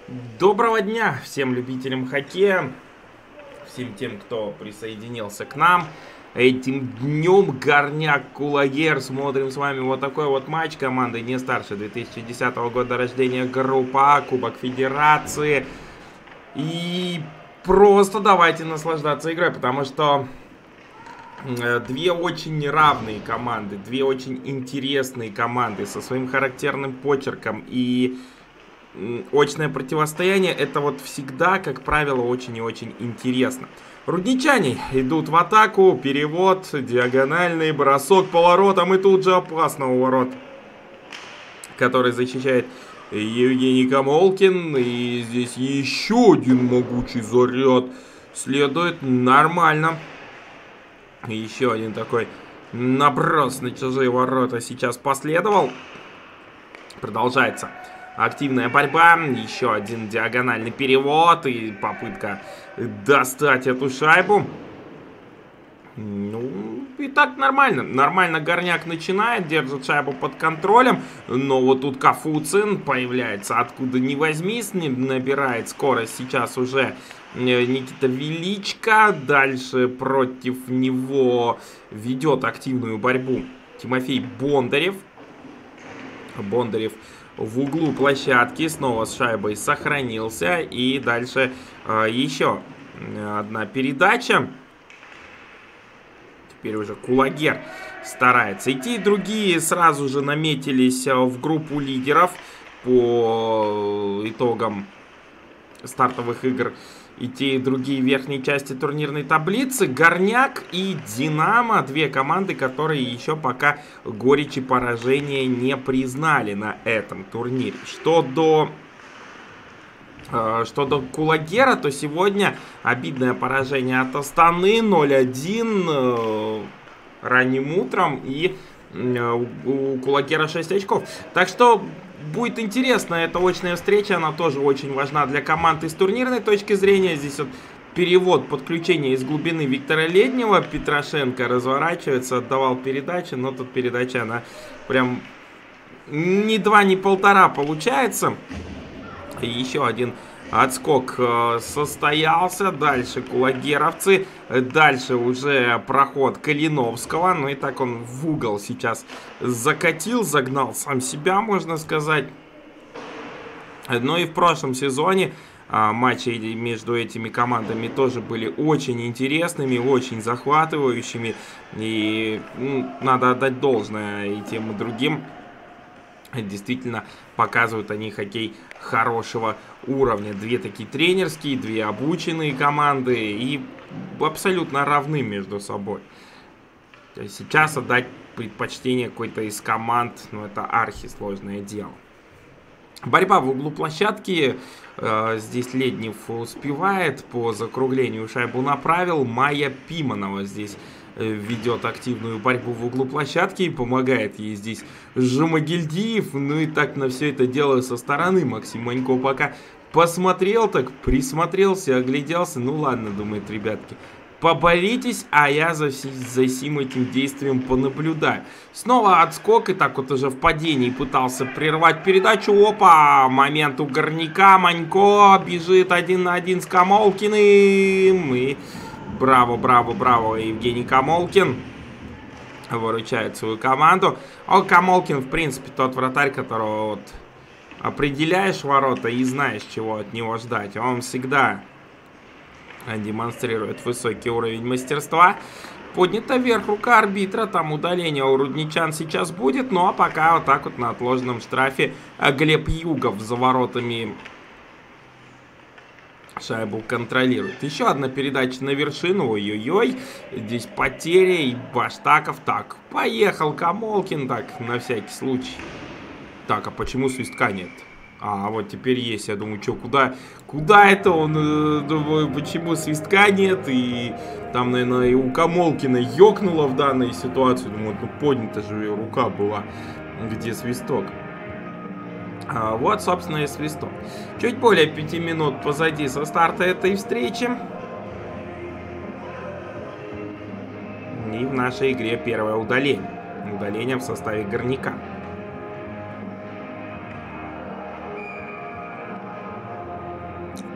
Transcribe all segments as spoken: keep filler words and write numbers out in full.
Доброго дня всем любителям хоккея, всем тем, кто присоединился к нам. Этим днем Горняк Кулагер. Смотрим с вами вот такой вот матч команды не старше две тысячи десятого года рождения, группа А, Кубок Федерации. И просто давайте наслаждаться игрой, потому что две очень равные команды, две очень интересные команды со своим характерным почерком и очное противостояние — это вот всегда, как правило, очень и очень интересно. Рудничане идут в атаку, перевод, диагональный бросок поворотом и тут же опасно у ворот, который защищает Евгений Камолкин. И здесь еще один могучий заряд следует, нормально. Еще один такой наброс на чужие ворота сейчас последовал. Продолжается активная борьба, еще один диагональный перевод и попытка достать эту шайбу. Ну, и так нормально. Нормально Горняк начинает, держит шайбу под контролем. Но вот тут Кафуцин появляется откуда ни возьмись, набирает скорость сейчас уже Никита Величко. Дальше против него ведет активную борьбу Тимофей Бондарев. Бондарев в углу площадки снова с шайбой сохранился. И дальше э, еще одна передача. Теперь уже Кулагер старается идти. Другие сразу же наметились в группу лидеров по итогам стартовых игр. И те, и другие верхние части турнирной таблицы. Горняк и Динамо. Две команды, которые еще пока горечи поражения не признали на этом турнире. Что до... Что до Кулагера, то сегодня обидное поражение от Астаны ноль один ранним утром. И у Кулагера шесть очков. Так что будет интересно, эта очная встреча, она тоже очень важна для команды с турнирной точки зрения. Здесь вот перевод, подключение из глубины Виктора Леднева. Петрошенко разворачивается, отдавал передачу, но тут передача, она прям ни два, ни полтора получается. И еще один отскок э, состоялся. Дальше кулагеровцы. Дальше уже проход Калиновского. Ну и так он в угол сейчас закатил, загнал сам себя, можно сказать. Ну и в прошлом сезоне э, матчи между этими командами тоже были очень интересными, очень захватывающими. И ну, надо отдать должное и тем, и другим. Действительно показывают они хоккей хорошего уровня. Две такие тренерские, две обученные команды и абсолютно равны между собой. То есть сейчас отдать предпочтение какой-то из команд, ну это архисложное дело. Борьба в углу площадки. Э, здесь Леднев успевает, по закруглению шайбу направил. Майя Пиманова здесь ведет активную борьбу в углу площадки и помогает ей здесь Жумагильдиев. Ну и так на все это дело со стороны Максим Манько пока посмотрел, так присмотрелся, огляделся. Ну ладно, думает, ребятки, поборитесь, а я за, за сим этим действием понаблюдаю. Снова отскок, и так вот уже в падении пытался прервать передачу. Опа, момент у Горняка. Манько бежит один на один с Камолкиным. И браво, браво, браво, Евгений Камолкин выручает свою команду. А Камолкин, в принципе, тот вратарь, которого вот определяешь ворота и знаешь, чего от него ждать. Он всегда демонстрирует высокий уровень мастерства. Поднята вверх рука арбитра, там удаление у рудничан сейчас будет. Ну а пока вот так вот на отложенном штрафе Глеб Югов за воротами шайбу контролирует. Еще одна передача на вершину. Ой-ой-ой. Здесь потеря и Баштаков. Так, поехал Камолкин. Так, на всякий случай. Так, а почему свистка нет? А, вот теперь есть. Я думаю, что, куда, куда это он? Думаю, почему свистка нет? И там, наверное, и у Камолкина ёкнуло в данной ситуации. Думаю, ну поднята же рука была. Где свисток? А вот, собственно, и свисток. Чуть более пяти минут позади со старта этой встречи. И в нашей игре первое удаление. Удаление в составе Горняка.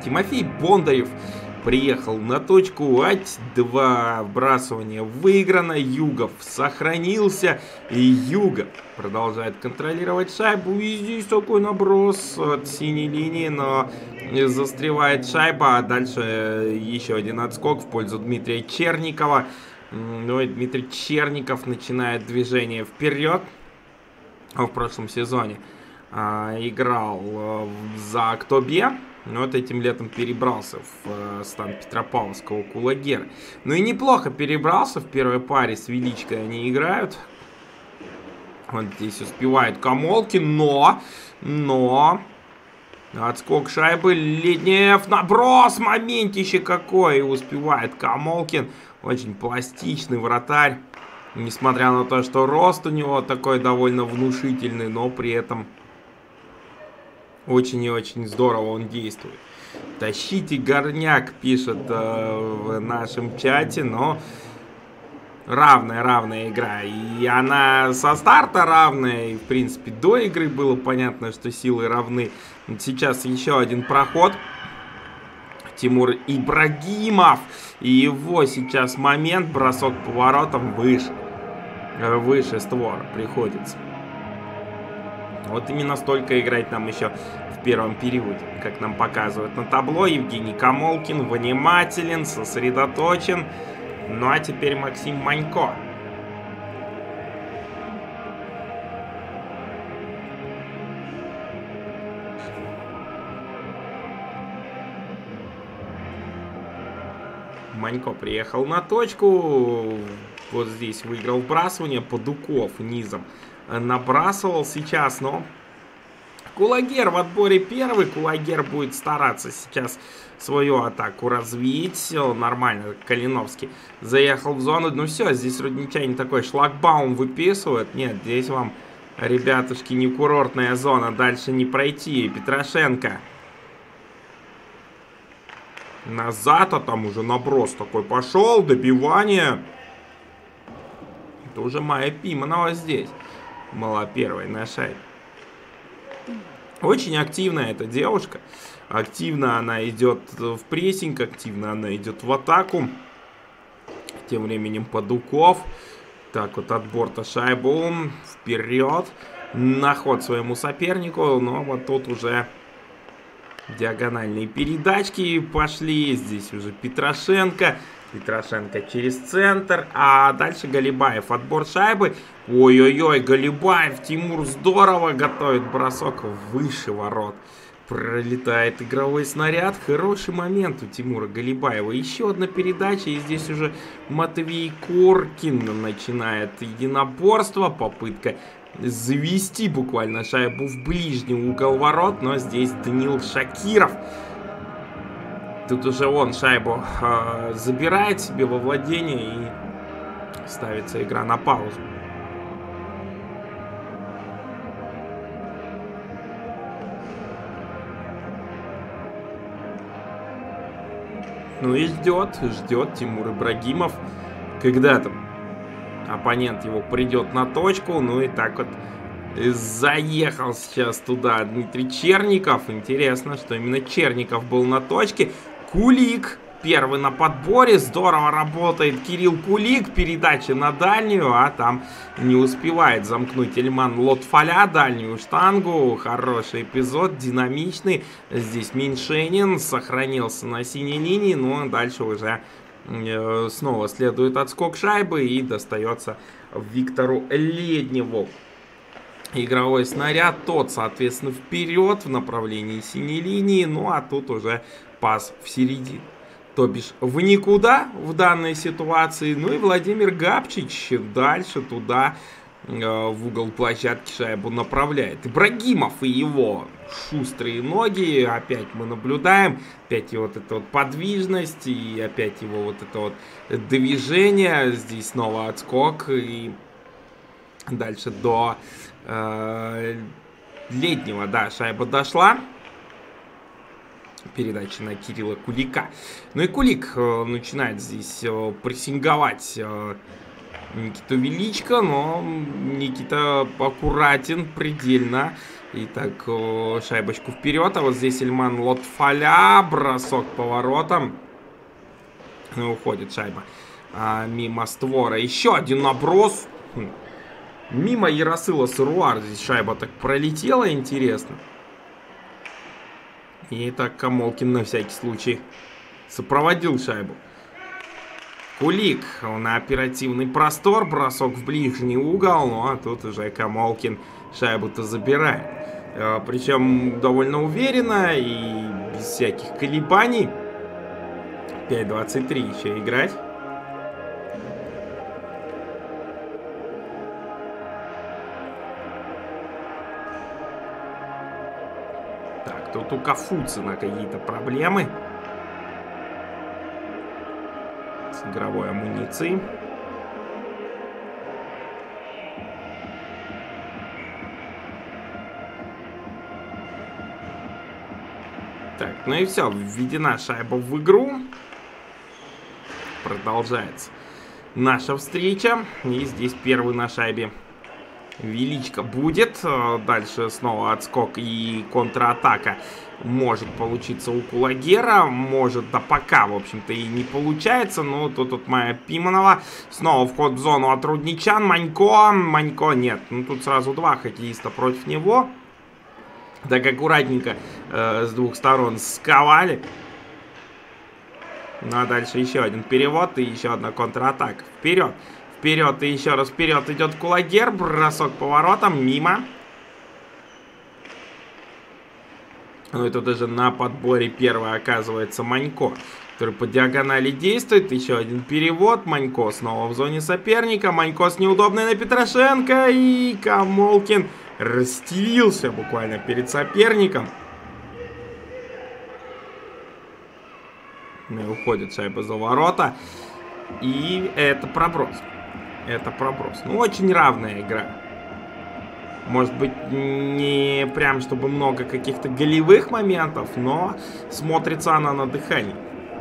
Тимофей Бондарев приехал на точку. Ать, два вбрасывания выиграно. Югов сохранился. И Юга продолжает контролировать шайбу. И здесь такой наброс от синей линии, но застревает шайба. А дальше еще один отскок в пользу Дмитрия Черникова. Ну и Дмитрий Черников начинает движение вперед. В прошлом сезоне а, играл а, за Актобе. Но вот этим летом перебрался в э, стан Петропавловского Кулагера. Ну и неплохо перебрался. В первой паре с Величкой они играют. Вот здесь успевает Камолкин, но... Но... Отскок шайбы. Леднев. Наброс. Моментище какой. Успевает Камолкин. Очень пластичный вратарь. Несмотря на то, что рост у него такой довольно внушительный, но при этом... Очень и очень здорово он действует. Тащите горняк, пишет э, в нашем чате, но равная-равная игра. И она со старта равная, и в принципе до игры было понятно, что силы равны. Сейчас еще один проход. Тимур Ибрагимов. И его сейчас момент, бросок поворотом выше. Выше створа приходится. Вот именно столько играть нам еще в первом периоде, как нам показывают на табло. Евгений Камолкин внимателен, сосредоточен. Ну а теперь Максим Манько. Манько приехал на точку. Вот здесь выиграл вбрасывание. Падуков низом набрасывал сейчас, но Кулагер в отборе первый. Кулагер будет стараться сейчас свою атаку развить. Нормально, Калиновский заехал в зону. Ну все, здесь рудничане такой шлагбаум выписывают. Нет, здесь вам, ребятушки, не курортная зона. Дальше не пройти. Петрошенко. Назад, а там уже наброс такой пошел. Добивание. Это уже Майя Пиманова здесь. Была первой на шайбе. Очень активная эта девушка. Активно она идет в прессинг, активно она идет в атаку. Тем временем Падуков. Так вот от борта шайбу вперед. На ход своему сопернику. Но вот тут уже диагональные передачки пошли. Здесь уже Петрошенко. Петрошенко через центр. А дальше Галибаев. Отбор шайбы. Ой-ой-ой, Галибаев. Тимур здорово готовит бросок выше ворот. Пролетает игровой снаряд. Хороший момент у Тимура Галибаева. Еще одна передача. И здесь уже Матвей Коркин начинает единоборство. Попытка завести буквально шайбу в ближний угол ворот. Но здесь Данил Шакиров. Тут уже он шайбу э, забирает себе во владение и ставится игра на паузу. Ну и ждет, ждет Тимур Ибрагимов, когда там оппонент его придет на точку. Ну и так вот заехал сейчас туда Дмитрий Черников. Интересно, что именно Черников был на точке. Кулик первый на подборе. Здорово работает Кирилл Кулик. Передача на дальнюю, а там не успевает замкнуть Эльман Лотфаля дальнюю штангу. Хороший эпизод, динамичный. Здесь Меньшенин сохранился на синей линии. Но дальше уже э, снова следует отскок шайбы и достается Виктору Ледневу. Игровой снаряд, тот, соответственно, вперед в направлении синей линии. Ну а тут уже пас в середину. То бишь в никуда в данной ситуации. Ну и Владимир Габчич дальше туда, э, в угол площадки шайбу направляет. Ибрагимов и его шустрые ноги. Опять мы наблюдаем. Опять его вот эта вот подвижность. И опять его вот это вот движение. Здесь снова отскок. И дальше до э, Леднего. Да, шайба дошла. Передача на Кирилла Кулика. Ну и Кулик э, начинает здесь э, прессинговать э, Никита Величко, но Никита аккуратен предельно. Итак, шайбочку вперед. А вот здесь Ильман Лотфаля. Бросок поворотом. Уходит шайба а, мимо створа. Еще один наброс. Мимо Яросыла Сыруар. Здесь шайба так пролетела, интересно. И так Камолкин на всякий случай сопроводил шайбу. Кулик на оперативный простор. Бросок в ближний угол. Ну а тут уже Камолкин шайбу-то забирает. А, причем довольно уверенно и без всяких колебаний. пять двадцать три еще играть. Так, тут у Кафуцина какие-то проблемы с игровой амуницией. Так, ну и все, введена шайба в игру. Продолжается наша встреча. И здесь первый на шайбе Величко будет. Дальше снова отскок и контратака может получиться у Кулагера. Может, да пока, в общем-то, и не получается. Но тут вот моя Пиманова. Снова вход в зону от Рудничан. Манько. Манько нет. Ну, тут сразу два хоккеиста против него. Так аккуратненько э, с двух сторон сковали. Ну а дальше еще один перевод и еще одна контратака. Вперед, вперед и еще раз вперед идет Кулагер. Бросок поворотом мимо. Ну и тут даже на подборе первый оказывается Манько, который по диагонали действует. Еще один перевод. Манько снова в зоне соперника. Манько с неудобной на Петрашенко. И Камолкин расстелился буквально перед соперником. И уходит шайба за ворота. И это проброс. Это проброс. Ну, очень равная игра. Может быть, не прям, чтобы много каких-то голевых моментов, но смотрится она на дыхании.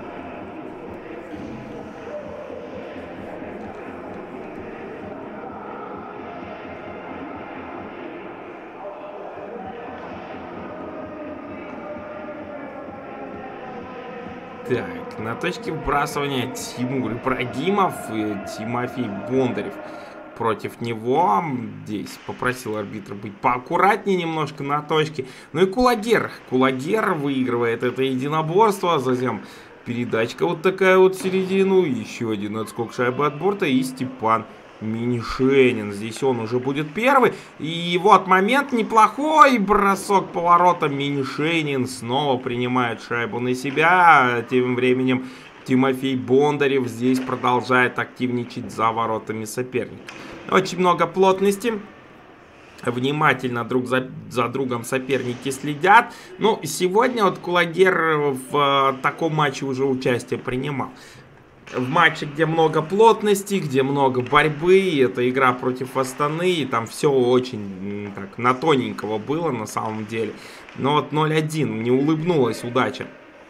Так, на точке вбрасывания Тимур Ибрагимов и Тимофей Бондарев против него. Здесь попросил арбитра быть поаккуратнее немножко на точке. Ну и Кулагер. Кулагер выигрывает это единоборство. Затем передачка вот такая вот в середину. Еще один отскок шайбы от борта. И Степан Меньшенин. Здесь он уже будет первый. И вот момент неплохой. Бросок поворота. Меньшенин снова принимает шайбу на себя. Тем временем Тимофей Бондарев здесь продолжает активничать за воротами соперника. Очень много плотности. Внимательно друг за, за другом соперники следят. Ну, сегодня вот Кулагер в таком матче уже участие принимал. В матче, где много плотности, где много борьбы, это игра против Астаны, и там все очень так на тоненького было на самом деле. Но вот ноль один, не улыбнулась удача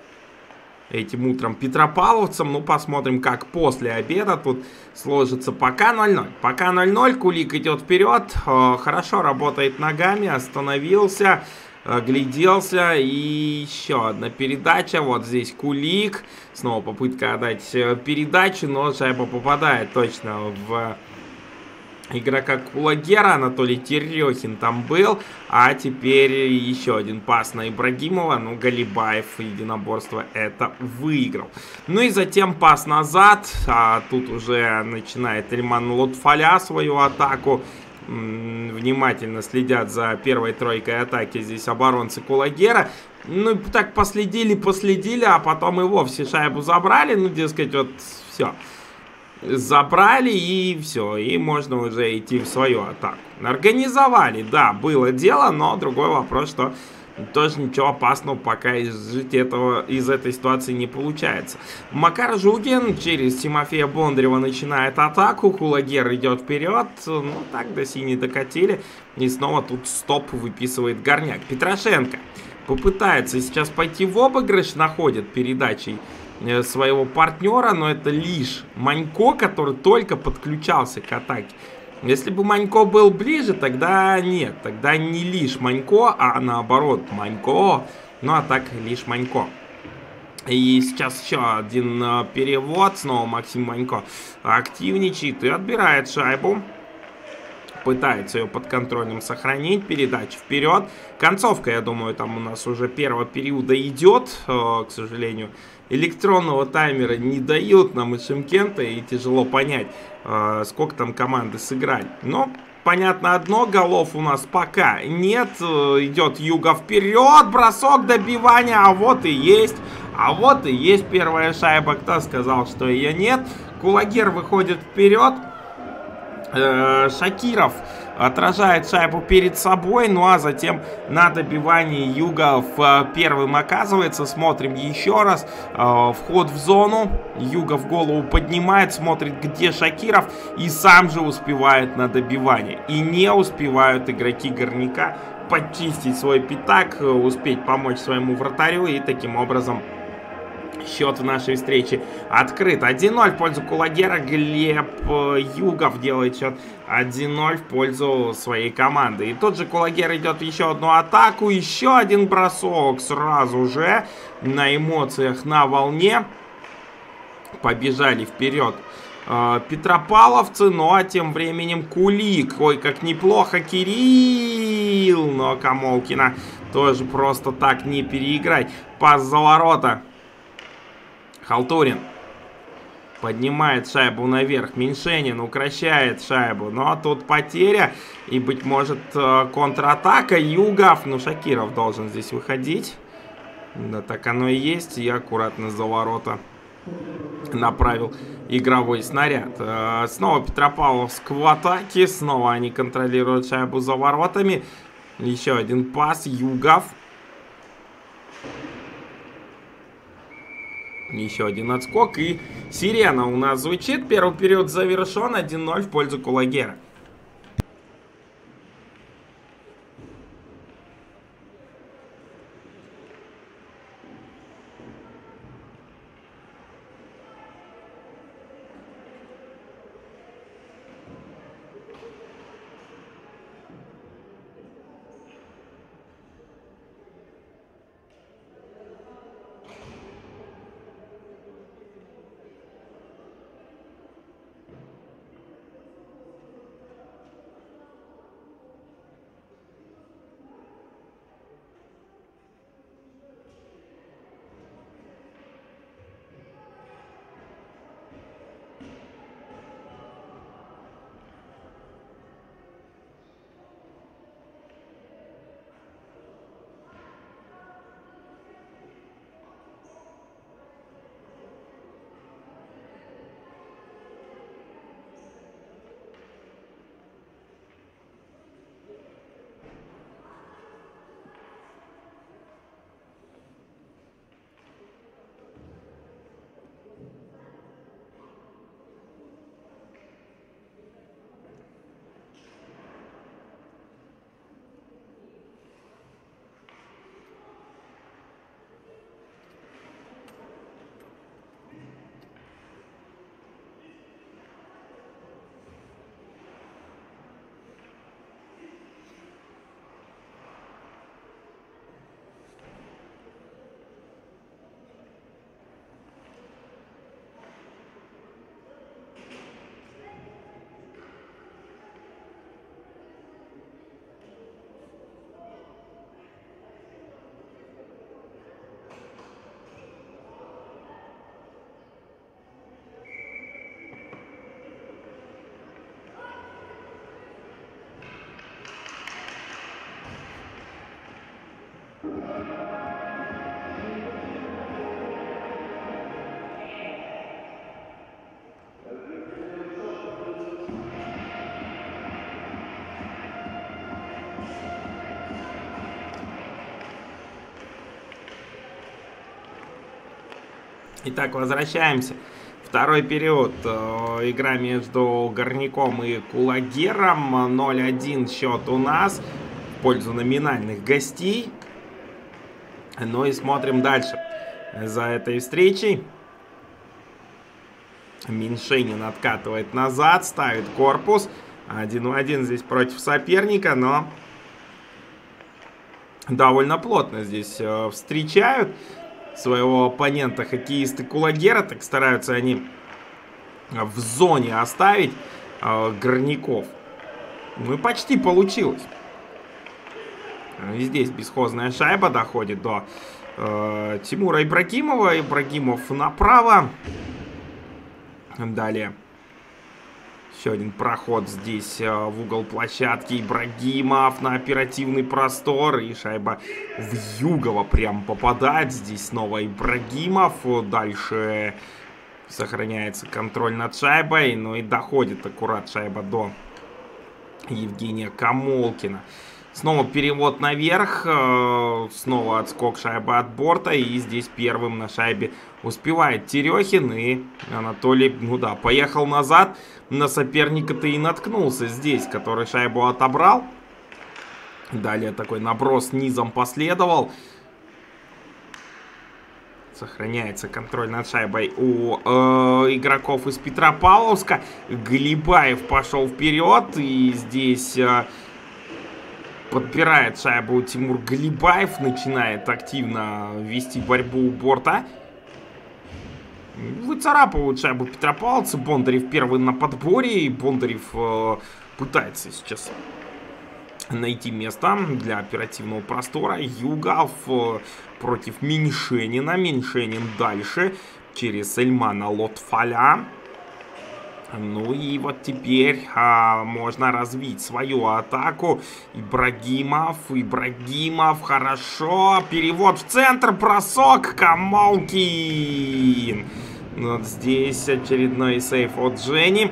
этим утром петропавловцам. Ну, посмотрим, как после обеда тут сложится. Пока ноль ноль. Пока ноль ноль. Кулик идет вперед. Хорошо работает ногами. Остановился. Гляделся. И еще одна передача. Вот здесь Кулик. Снова попытка отдать передачу. Но шайба попадает точно в игрока Кулагера. Анатолий Терехин там был. А теперь еще один пас на Ибрагимова. Ну, Галибаев единоборство это выиграл. Ну и затем пас назад. А тут уже начинает Ильман Лотфаля свою атаку. М-м, внимательно следят за первой тройкой атаки здесь оборонцы Кулагера. Ну, так последили, последили, а потом и вовсе шайбу забрали. Ну, дескать, вот все. Забрали и все, и можно уже идти в свою атаку. Организовали, да, было дело, но другой вопрос, что тоже ничего опасного пока изжить этого, из этой ситуации не получается. Макар Жугин через Тимофея Бондарева начинает атаку, Кулагер идет вперед, ну так до синей докатили, и снова тут стоп выписывает Горняк. Петрашенко попытается сейчас пойти в обыгрыш, находит передачей э, своего партнера, но это лишь Манько, который только подключался к атаке. Если бы Манько был ближе, тогда нет, тогда не лишь Манько, а наоборот Манько, ну а так лишь Манько. И сейчас еще один э, перевод, снова Максим Манько активничает и отбирает шайбу. Пытается ее под контролем сохранить, передача вперед. Концовка, я думаю, там у нас уже первого периода идет, э, к сожалению. Электронного таймера не дают нам из Шымкента, и тяжело понять, э, сколько там команды сыграли. Но понятно одно, голов у нас пока нет. Идет Юга вперед, бросок, добивания, а вот и есть. А вот и есть первая шайба. Кто сказал, что ее нет? Кулагер выходит вперед. Э, Шакиров отражает шайбу перед собой, ну а затем на добивании Югов э, первым оказывается. Смотрим еще раз. Э, вход в зону. Юга в голову поднимает, смотрит, где Шакиров, и сам же успевает на добивание. И не успевают игроки Горняка почистить свой пятак, успеть помочь своему вратарю, и таким образом счет в нашей встрече открыт. один ноль в пользу Кулагера. Глеб Югов делает счет один ноль в пользу своей команды. И тот же Кулагер идет в еще одну атаку. Еще один бросок сразу же на эмоциях, на волне. Побежали вперед э, петропавловцы. Ну а тем временем Кулик. Ой, как неплохо Кирилл. Но Камолкина тоже просто так не переиграть. Пас за ворота. Халтурин поднимает шайбу наверх. Меньшенин укращает шайбу. Но тут потеря. И, быть может, контратака. Югов. Ну, Шакиров должен здесь выходить. Да, так оно и есть. И аккуратно за ворота направил игровой снаряд. Снова Петропавловск в атаке. Снова они контролируют шайбу за воротами. Еще один пас. Югов. Еще один отскок, и сирена у нас звучит. Первый период завершен. один ноль в пользу Кулагера. Итак, возвращаемся. Второй период. Игра между Горняком и Кулагером. ноль один счет у нас в пользу номинальных гостей. Ну и смотрим дальше за этой встречей. Меньшенин откатывает назад, ставит корпус. Один в один здесь против соперника, но довольно плотно здесь э, встречают своего оппонента хоккеисты Кулагера. Так стараются они в зоне оставить э, горняков. Ну и почти получилось. И здесь бесхозная шайба доходит до э, Тимура Ибрагимова. Ибрагимов направо. Далее. Еще один проход здесь э, в угол площадки. Ибрагимов на оперативный простор. И шайба в Югова прям попадает. Здесь снова Ибрагимов. Дальше сохраняется контроль над шайбой. Ну и доходит аккурат шайба до Евгения Камолкина. Снова перевод наверх. Э, снова отскок шайбы от борта. И здесь первым на шайбе успевает Терехин. И Анатолий, ну да, поехал назад. На соперника-то и наткнулся здесь, который шайбу отобрал. Далее такой наброс низом последовал. Сохраняется контроль над шайбой у э, игроков из Петропавловска. Глебаев пошел вперед. И здесь э, подбирает шайбу Тимур Глебаев. Начинает активно вести борьбу у борта. Выцарапывают шайбу петропавловцы. Бондарев первый на подборе. И Бондарев э, пытается сейчас найти место для оперативного простора. Югов э, против Меньшенина. Меньшенин дальше через Эльмана Лотфаля. Ну и вот теперь а, можно развить свою атаку. Ибрагимов, Ибрагимов, хорошо. Перевод в центр, бросок, Камолкин. Вот здесь очередной сейф от Жени.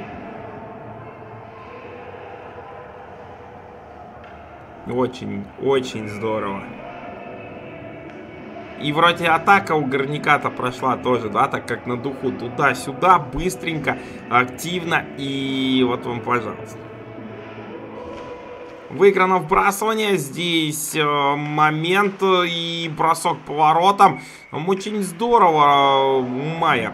Очень, очень здорово. И вроде атака у горняка-то прошла тоже, да, так как на духу. Туда-сюда, быстренько, активно. И вот вам, пожалуйста. Выиграно вбрасывание. Здесь э, момент и бросок поворотом. Очень здорово, Майя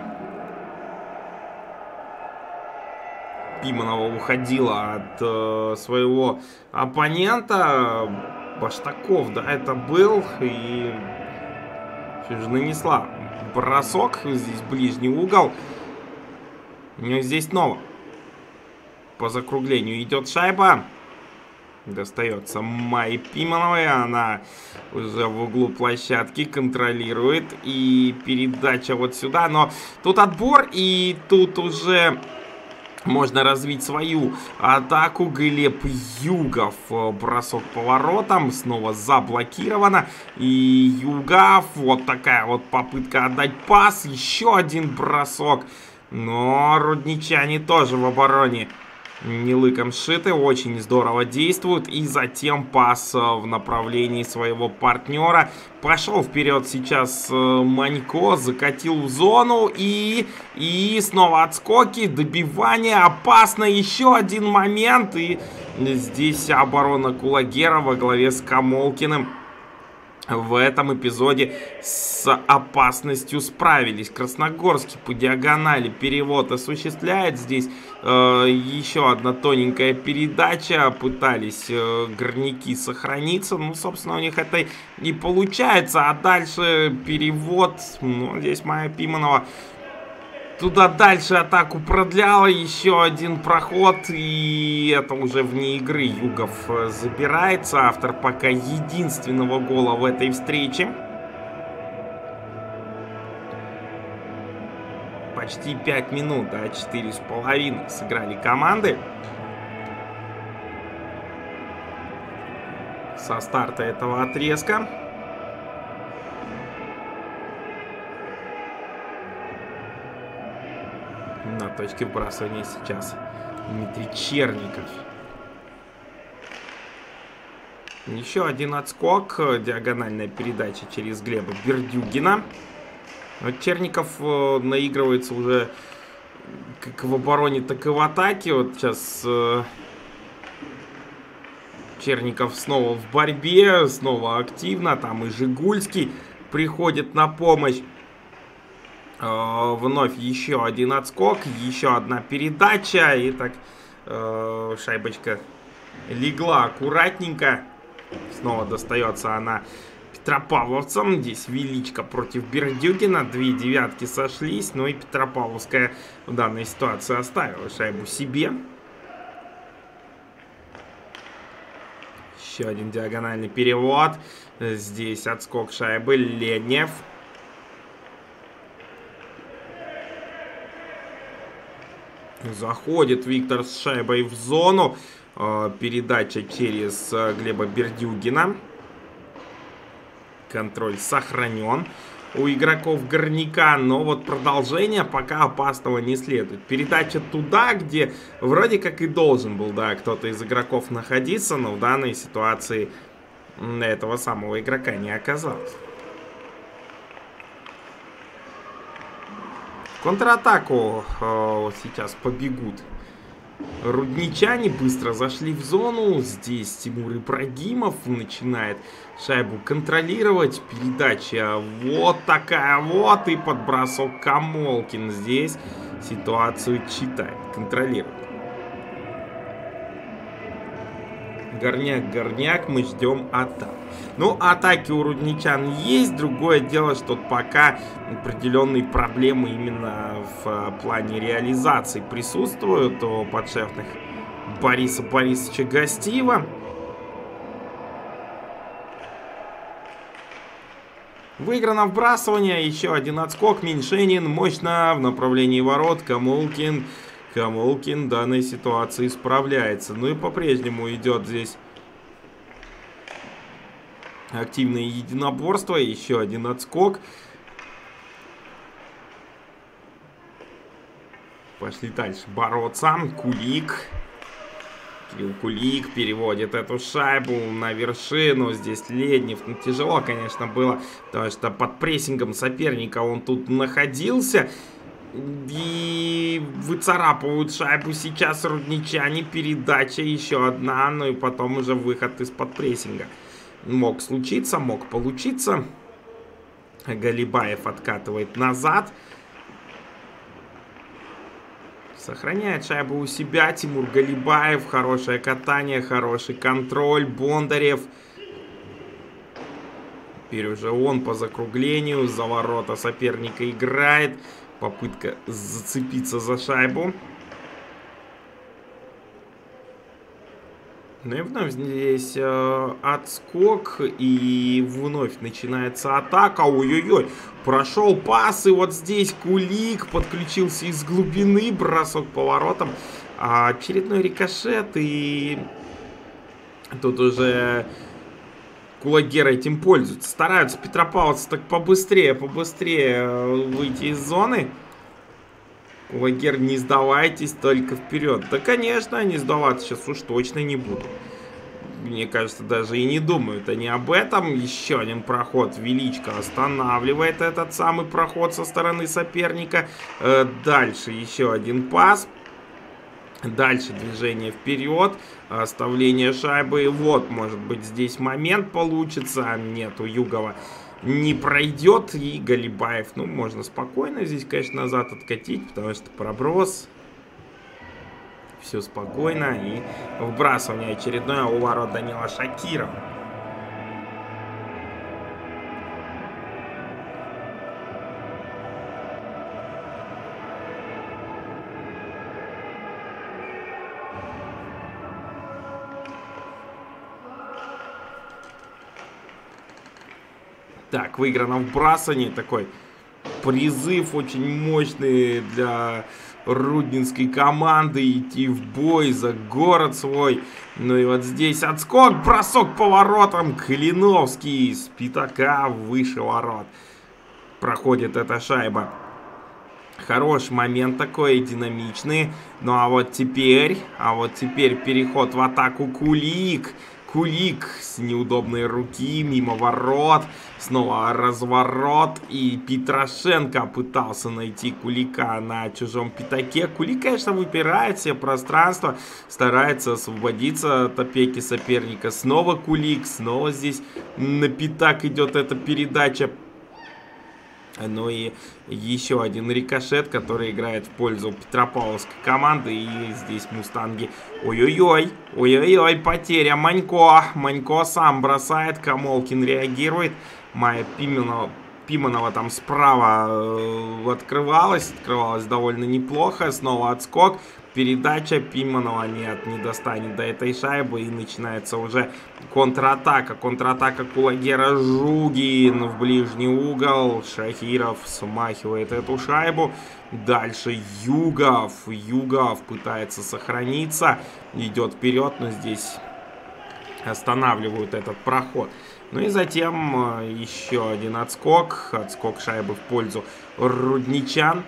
Пиманова уходила от э, своего оппонента. Баштаков, да, это был. И все же нанесла бросок. Здесь ближний угол. Но здесь снова по закруглению идет шайба. Достается Майе Пимановой. Она уже в углу площадки контролирует. И передача вот сюда. Но тут отбор. И тут уже можно развить свою атаку. Глеб Югов. Бросок поворотом. Снова заблокировано. И Югов. Вот такая вот попытка отдать пас. Еще один бросок. Но рудничане тоже в обороне не лыком сшиты. Очень здорово действуют. И затем пас в направлении своего партнера. Пошел вперед сейчас Манько. Закатил в зону. И, и снова отскоки. Добивание. Опасно. Еще один момент. И здесь оборона Кулагера во главе с Камолкиным в этом эпизоде с опасностью справились. Красногорский по диагонали перевод осуществляет. Здесь э, еще одна тоненькая передача. Пытались э, горняки сохраниться. Ну, собственно, у них это не получается. А дальше перевод. Ну, здесь Майя Пиманова туда дальше атаку продляла. Еще один проход. И это уже вне игры. Югов забирается. Автор пока единственного гола в этой встрече. Почти пять минут, да, четыре с половиной сыграли команды со старта этого отрезка. На точке вбрасывания сейчас Дмитрий Черников. Еще один отскок. Диагональная передача через Глеба Бердюгина. Вот Черников э, наигрывается уже как в обороне, так и в атаке. Вот сейчас э, Черников снова в борьбе. Снова активно. Там и Жигульский приходит на помощь. Э, вновь еще один отскок, еще одна передача. И так э, шайбочка легла аккуратненько. Снова достается она петропавловцам. Здесь Величко против Бердюгина. Две девятки сошлись. Но и Петропавловская в данной ситуации оставила шайбу себе. Еще один диагональный перевод. Здесь отскок шайбы. Леднев. Заходит Виктор с шайбой в зону. Передача через Глеба Бердюгина. Контроль сохранен у игроков Горняка, но вот продолжение пока опасного не следует. Передача туда, где вроде как и должен был, да, кто-то из игроков находиться, но в данной ситуации этого самого игрока не оказалось. В контратаку э, сейчас побегут рудничане. Быстро зашли в зону. Здесь Тимур Ибрагимов начинает шайбу контролировать. Передача вот такая вот. И подбросок Камолкин здесь ситуацию читает, контролирует. Горняк, Горняк, мы ждем атак. Ну, атаки у рудничан есть. Другое дело, что пока определенные проблемы именно в плане реализации присутствуют у подшефных Бориса Борисовича Гостиева. Выиграно вбрасывание. Еще один отскок. Меньшенин мощно в направлении ворот. Камолкин. Камолкин в данной ситуации справляется. Ну и по-прежнему идет здесь активное единоборство. Еще один отскок. Пошли дальше бороться. Кулик. Кирилл Кулик переводит эту шайбу на вершину. Здесь Леднев. Ну, тяжело, конечно, было, потому что под прессингом соперника он тут находился. И выцарапывают шайбу сейчас рудничане. Передача еще одна. Ну и потом уже выход из-под прессинга. Мог случиться, мог получиться. Галибаев откатывает назад. Сохраняет шайбу у себя Тимур Галибаев. Хорошее катание, хороший контроль. Бондарев. Теперь уже он по закруглению. За ворота соперника играет. Попытка зацепиться за шайбу. Ну и вновь здесь э, отскок. И вновь начинается атака. Ой-ой-ой. Прошел пас. И вот здесь Кулик подключился из глубины. Бросок по воротам. А очередной рикошет. И тут уже кулагеры этим пользуются. Стараются петропавловцы так побыстрее, побыстрее выйти из зоны. Кулагер, не сдавайтесь, только вперед. Да, конечно, они сдаваться сейчас уж точно не будут. Мне кажется, даже и не думают они об этом. Еще один проход. Величко останавливает этот самый проход со стороны соперника. Дальше еще один пас. Дальше движение вперед. Оставление шайбы. Вот, может быть, здесь момент получится. Нет, у Югова не пройдет. И Галибаев, ну, можно спокойно здесь, конечно, назад откатить, потому что проброс. Все спокойно. И вбрасывание очередное у ворот Данила Шакирова. Так, выиграно вбрасывание. Такой призыв очень мощный для руднинской команды. Идти в бой за город свой. Ну и вот здесь отскок. Бросок по воротам. Калиновский с пятака выше ворот проходит эта шайба. Хороший момент такой, динамичный. Ну а вот теперь, а вот теперь переход в атаку Кулик. Кулик с неудобной руки, мимо ворот. Снова разворот. И Петрошенко пытался найти Кулика на чужом пятаке. Кулик, конечно, выпирает все пространство. Старается освободиться от опеки соперника. Снова Кулик. Снова здесь на пятак идет эта передача. Ну и еще один рикошет, который играет в пользу Петропавловской команды. И здесь мустанги. Ой-ой-ой, ой-ой-ой, потеря. Манько, Манько сам бросает, Камолкин реагирует. Майя Пименова, Пиманова там справа э, открывалась, открывалась довольно неплохо. Снова отскок. Передача Пиманова, нет, не достанет до этой шайбы. И начинается уже контратака. Контратака Кулагера. Жугин в ближний угол. Шахиров смахивает эту шайбу. Дальше Югов. Югов пытается сохраниться. Идет вперед, но здесь останавливают этот проход. Ну и затем еще один отскок. Отскок шайбы в пользу рудничан.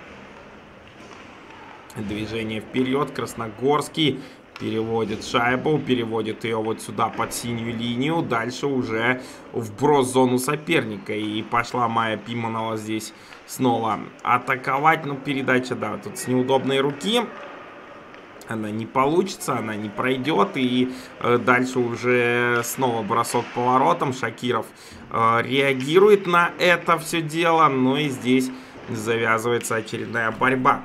Движение вперед. Красногорский переводит шайбу. Переводит ее вот сюда под синюю линию. Дальше уже вброс в зону соперника. И пошла Майя Пиманова здесь снова атаковать. Но передача, да, тут с неудобной руки. Она не получится, она не пройдет. И э, дальше уже снова бросок поворотом. Шакиров э, реагирует на это все дело. Ну и здесь завязывается очередная борьба.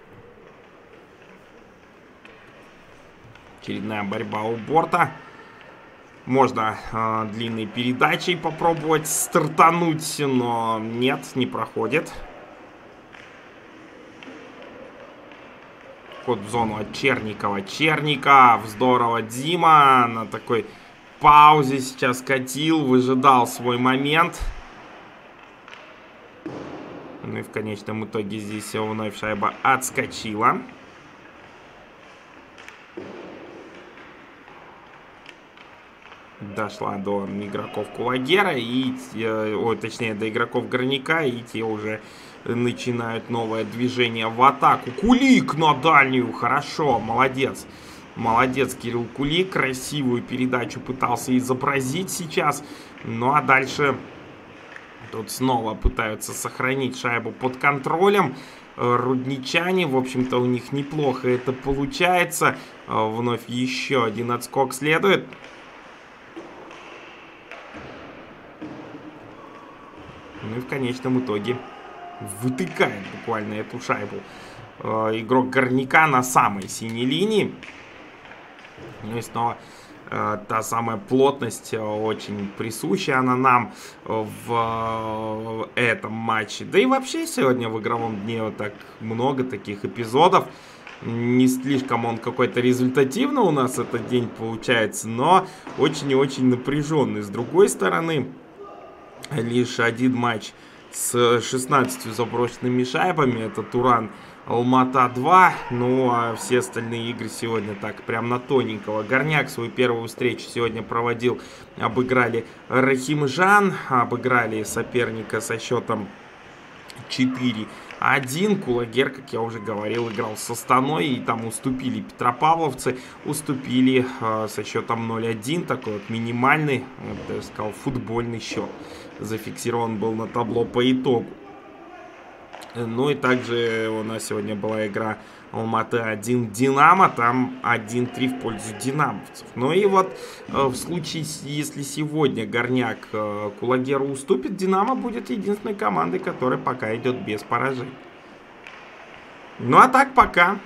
Очередная борьба у борта. Можно э, длинной передачей попробовать стартануть, но нет, не проходит. Ход в зону от Черникова. Черников, здорово, Дима на такой паузе сейчас катил, выжидал свой момент. Ну и в конечном итоге здесь вновь шайба отскочила. Дошла до игроков Кулагера и, ой, точнее, до игроков Горняка, и те уже начинают новое движение в атаку. Кулик на дальнюю, хорошо, молодец. Молодец Кирилл Кулик, красивую передачу пытался изобразить сейчас. Ну а дальше тут снова пытаются сохранить шайбу под контролем. Рудничане, в общем-то, у них неплохо это получается. Вновь еще один отскок следует. Ну и в конечном итоге вытыкает буквально эту шайбу э, игрок Горняка на самой синей линии. Ну и снова э, та самая плотность, э, очень присущая она нам в э, этом матче. Да и вообще сегодня в игровом дне вот так много таких эпизодов. Не слишком он какой-то результативный у нас этот день получается, но очень и очень напряженный. С другой стороны, лишь один матч с шестнадцатью заброшенными шайбами. Это Туран Алмата два. Ну а все остальные игры сегодня так прям на тоненького. Горняк свою первую встречу сегодня проводил. Обыграли Рахимжан. Обыграли соперника со счетом четыре один. Кулагер, как я уже говорил, играл с Астаной. И там уступили петропавловцы. Уступили э, со счетом ноль один. Такой вот минимальный, я бы сказал, футбольный счет зафиксирован был на табло по итогу. Ну и также у нас сегодня была игра Алматы один Динамо. Там один три в пользу динамовцев. Ну и вот э, в случае, если сегодня Горняк э, Кулагеру уступит, Динамо будет единственной командой, которая пока идет без поражений. Ну а так пока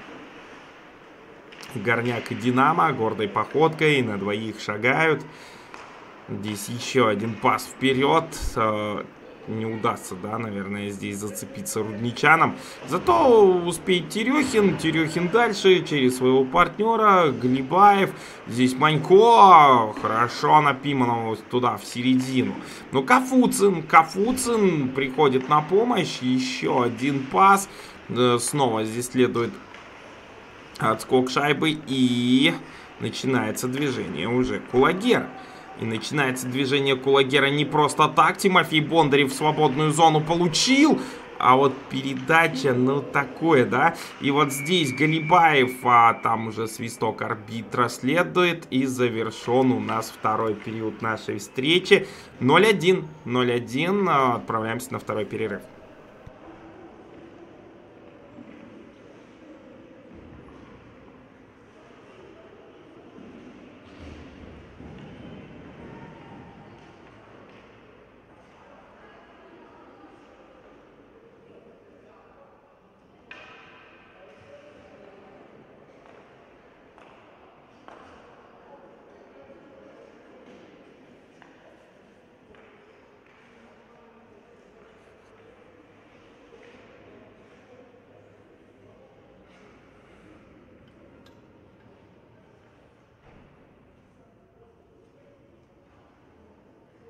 Горняк и Динамо гордой походкой на двоих шагают. Здесь еще один пас вперед. Не удастся, да, наверное, здесь зацепиться рудничанам. Зато успеет Терехин. Терехин дальше через своего партнера. Глебаев. Здесь Манько. Хорошо на Пиманова туда, в середину. Но Кафуцин. Кафуцин приходит на помощь. Еще один пас. Снова здесь следует отскок шайбы. И начинается движение уже Кулагера. И начинается движение Кулагера не просто так. Тимофей Бондарев в свободную зону получил. А вот передача, ну такое, да. И вот здесь Галибаев, а там уже свисток арбитра следует. И завершен у нас второй период нашей встречи. ноль один. ноль один. Отправляемся на второй перерыв.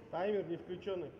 Таймер не включенный.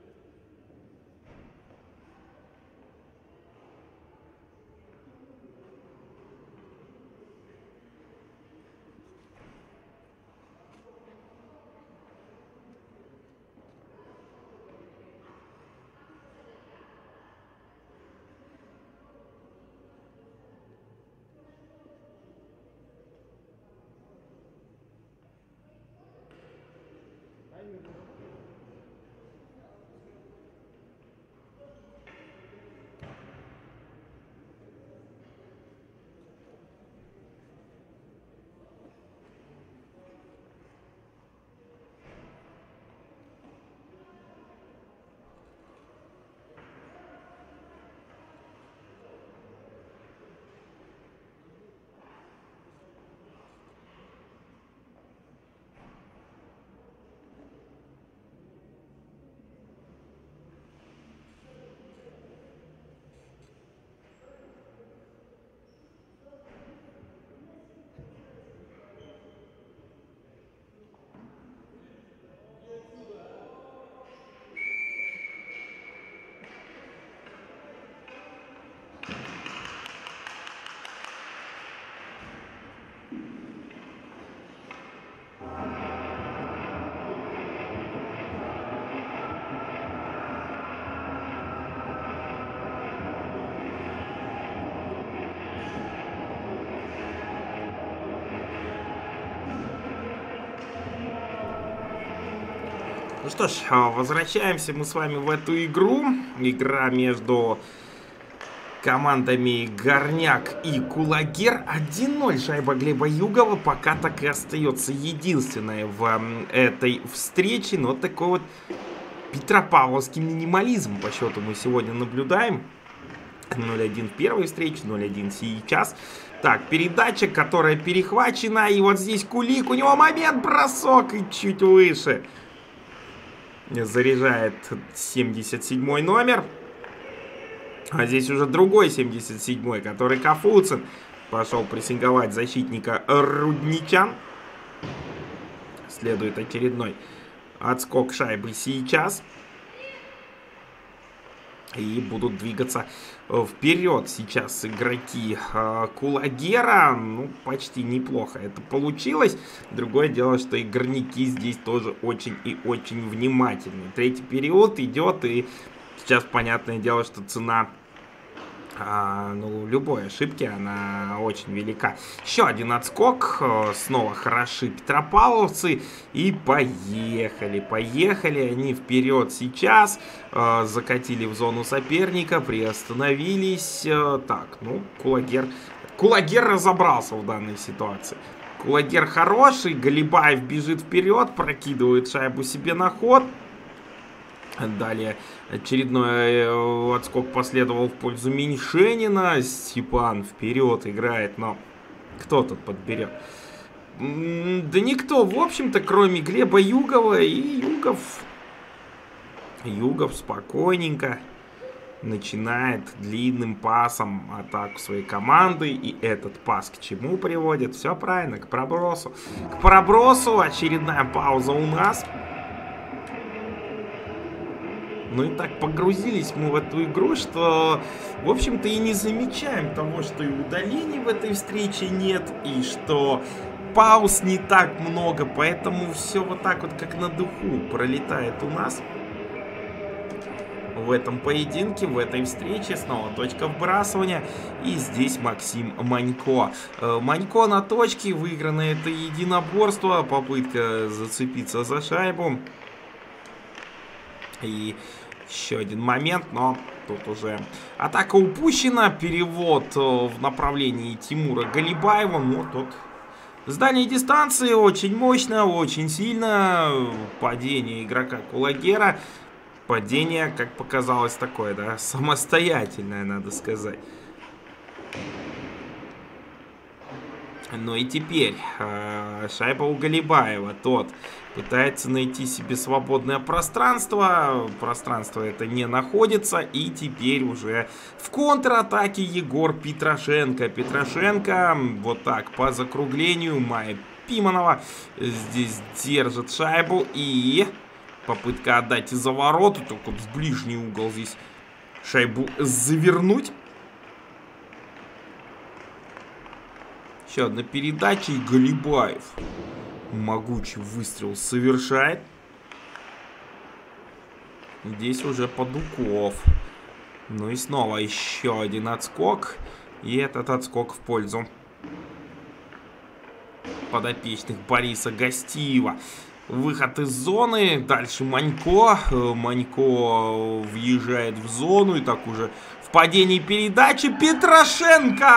Ну что ж, возвращаемся мы с вами в эту игру. Игра между командами Горняк и Кулагер. один ноль. Шайба Глеба Югова пока так и остается единственной в этой встрече. Но такой вот петропавловский минимализм по счету мы сегодня наблюдаем. ноль один в первой встрече, ноль один сейчас. Так, передача, которая перехвачена. И вот здесь Кулик. У него момент, бросок и чуть выше. Заряжает семьдесят седьмой номер. А здесь уже другой семьдесят седьмой, который Кафуцин пошел прессинговать защитника Рудничан. Следует очередной отскок шайбы сейчас. И будут двигаться вперед сейчас игроки э, Кулагера. Ну, почти неплохо это получилось. Другое дело, что и горняки здесь тоже очень и очень внимательны. Третий период идет, и сейчас понятное дело, что цена э, ну, любой ошибки, она очень велика. Еще один отскок. Э, снова хороши петропавловцы. И поехали, поехали они вперед сейчас. Э, закатили в зону соперника, приостановились. Э, так, ну, Кулагер... Кулагер разобрался в данной ситуации. Кулагер хороший, Галибаев бежит вперед, прокидывает шайбу себе на ход. Далее очередной отскок последовал в пользу Меньшенина. Степан вперед играет, но кто тут подберет? Да никто, в общем-то, кроме Глеба Югова. И Югов... Югов спокойненько начинает длинным пасом атаку своей команды. И этот пас к чему приводит? Все правильно, к пробросу. К пробросу. Очередная пауза у нас. Ну и так погрузились мы в эту игру, что, в общем-то, и не замечаем того, что и удалений в этой встрече нет, и что пауз не так много, поэтому все вот так вот, как на духу, пролетает у нас в этом поединке, в этой встрече. Снова точка вбрасывания, и здесь Максим Манько. Манько на точке, выиграно это единоборство, попытка зацепиться за шайбу. И еще один момент, но тут уже атака упущена. Перевод в направлении Тимура Галибаева. Но тут с дальней дистанции очень мощно, очень сильно. Падение игрока Кулагера. Падение, как показалось, такое, да, самостоятельное, надо сказать. Ну и теперь э, шайба у Галибаева. Тот пытается найти себе свободное пространство. Пространство это не находится. И теперь уже в контратаке Егор Петрошенко. Петрошенко вот так по закруглению. Майя Пиманова здесь держит шайбу. И Попытка отдать из-за ворота, только вот в ближний угол здесь шайбу завернуть. Еще одна передача, и Галибаев могучий выстрел совершает. Здесь уже Падуков. Ну и снова еще один отскок. И этот отскок в пользу подопечных Бориса Гостиева. Выход из зоны. Дальше Манько. Манько въезжает в зону. И так уже в падении передачи Петрошенко.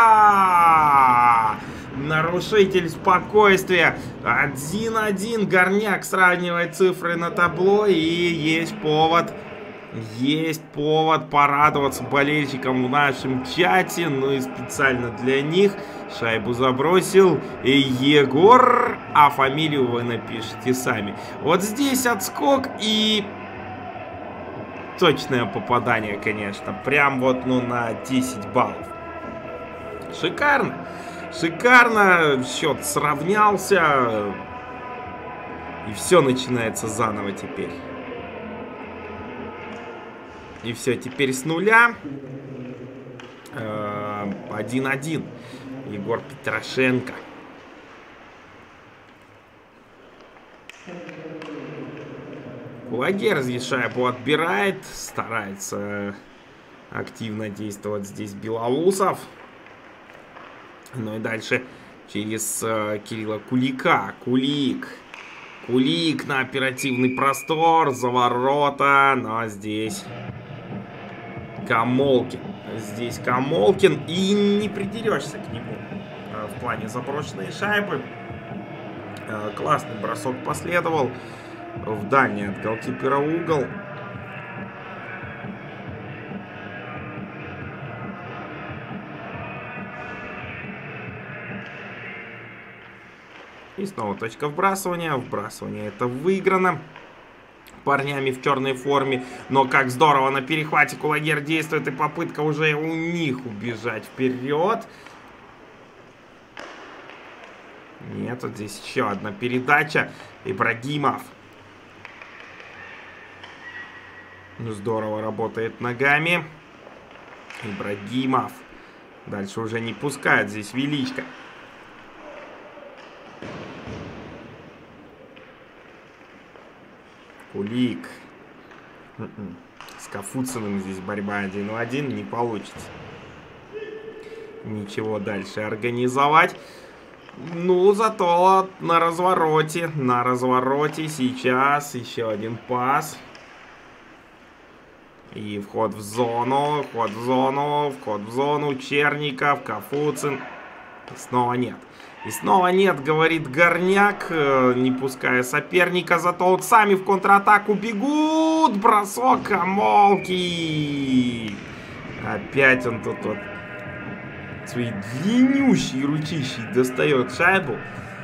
Нарушитель спокойствия. один-один. Горняк сравнивает цифры на табло. И есть повод. Есть повод порадоваться болельщикам в нашем чате. Ну и специально для них шайбу забросил Егор. А фамилию вы напишите сами. Вот здесь отскок и точное попадание, конечно. Прям вот, ну, на десять баллов. Шикарно. Шикарно. Счет сравнялся. И все начинается заново теперь. И все, теперь с нуля. один-один. Егор Петрошенко. Кулагер здесь шайбу отбирает. Старается активно действовать здесь Белоусов. Ну и дальше через uh, Кирилла Кулика. Кулик. Кулик на оперативный простор. За ворота. Но здесь Камолкин. Здесь Камолкин. И не придерешься к нему uh, в плане заброшенной шайбы. Uh, классный бросок последовал. В дальний от голкипера угол. И снова точка вбрасывания. Вбрасывание это выиграно парнями в черной форме. Но как здорово на перехвате Кулагер действует. И попытка уже у них убежать вперед. Нет, вот здесь еще одна передача. Ибрагимов. Ну, здорово работает ногами. Ибрагимов. Дальше уже не пускает здесь Величко. Кулик. С Кафуциным здесь борьба один в один. Не получится ничего дальше организовать. Ну, зато на развороте. На развороте сейчас еще один пас. И вход в зону. Вход в зону. Вход в зону. Черников. Кафуцин. И снова нет. И снова нет, говорит Горняк, не пуская соперника. Зато вот сами в контратаку бегут. Бросок Камолки. Опять он тут вот свои длиннющие ручищи достает шайбу.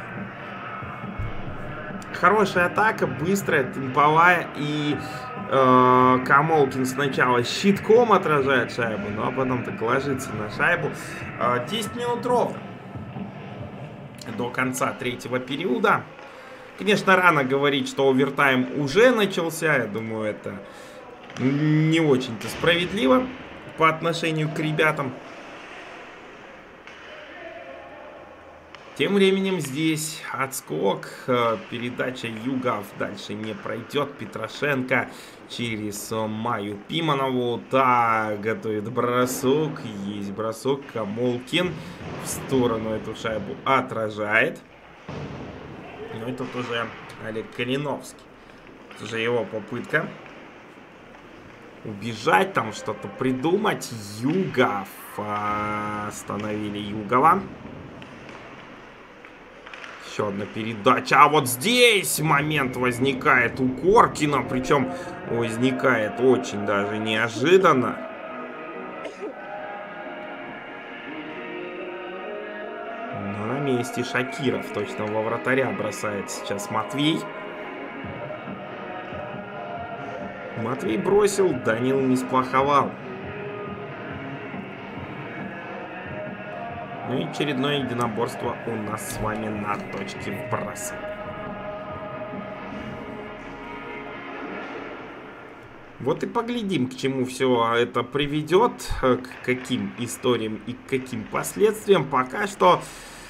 Хорошая атака, быстрая, темповая. И э, Камолкин сначала щитком отражает шайбу, но потом так ложится на шайбу. э, десять минут ровно до конца третьего периода. Конечно, рано говорить, что овертайм уже начался. Я думаю, это не очень-то справедливо по отношению к ребятам. Тем временем здесь отскок. Передача Югов дальше не пройдет. Петрошенко через Майю Пиманову. Та готовит бросок. Есть бросок. Камолкин в сторону эту шайбу отражает. Ну и тут уже Олег Калиновский. Это уже его попытка убежать, там что-то придумать. Югов. Остановили Югова. Еще одна передача. А вот здесь момент возникает у Коркина. Причем возникает очень даже неожиданно. Но на месте Шакиров. Точно во вратаря бросает сейчас Матвей. Матвей бросил, Данил не сплоховал. Ну и очередное единоборство у нас с вами на точке вброса. Вот и поглядим, к чему все это приведет, к каким историям и к каким последствиям. Пока что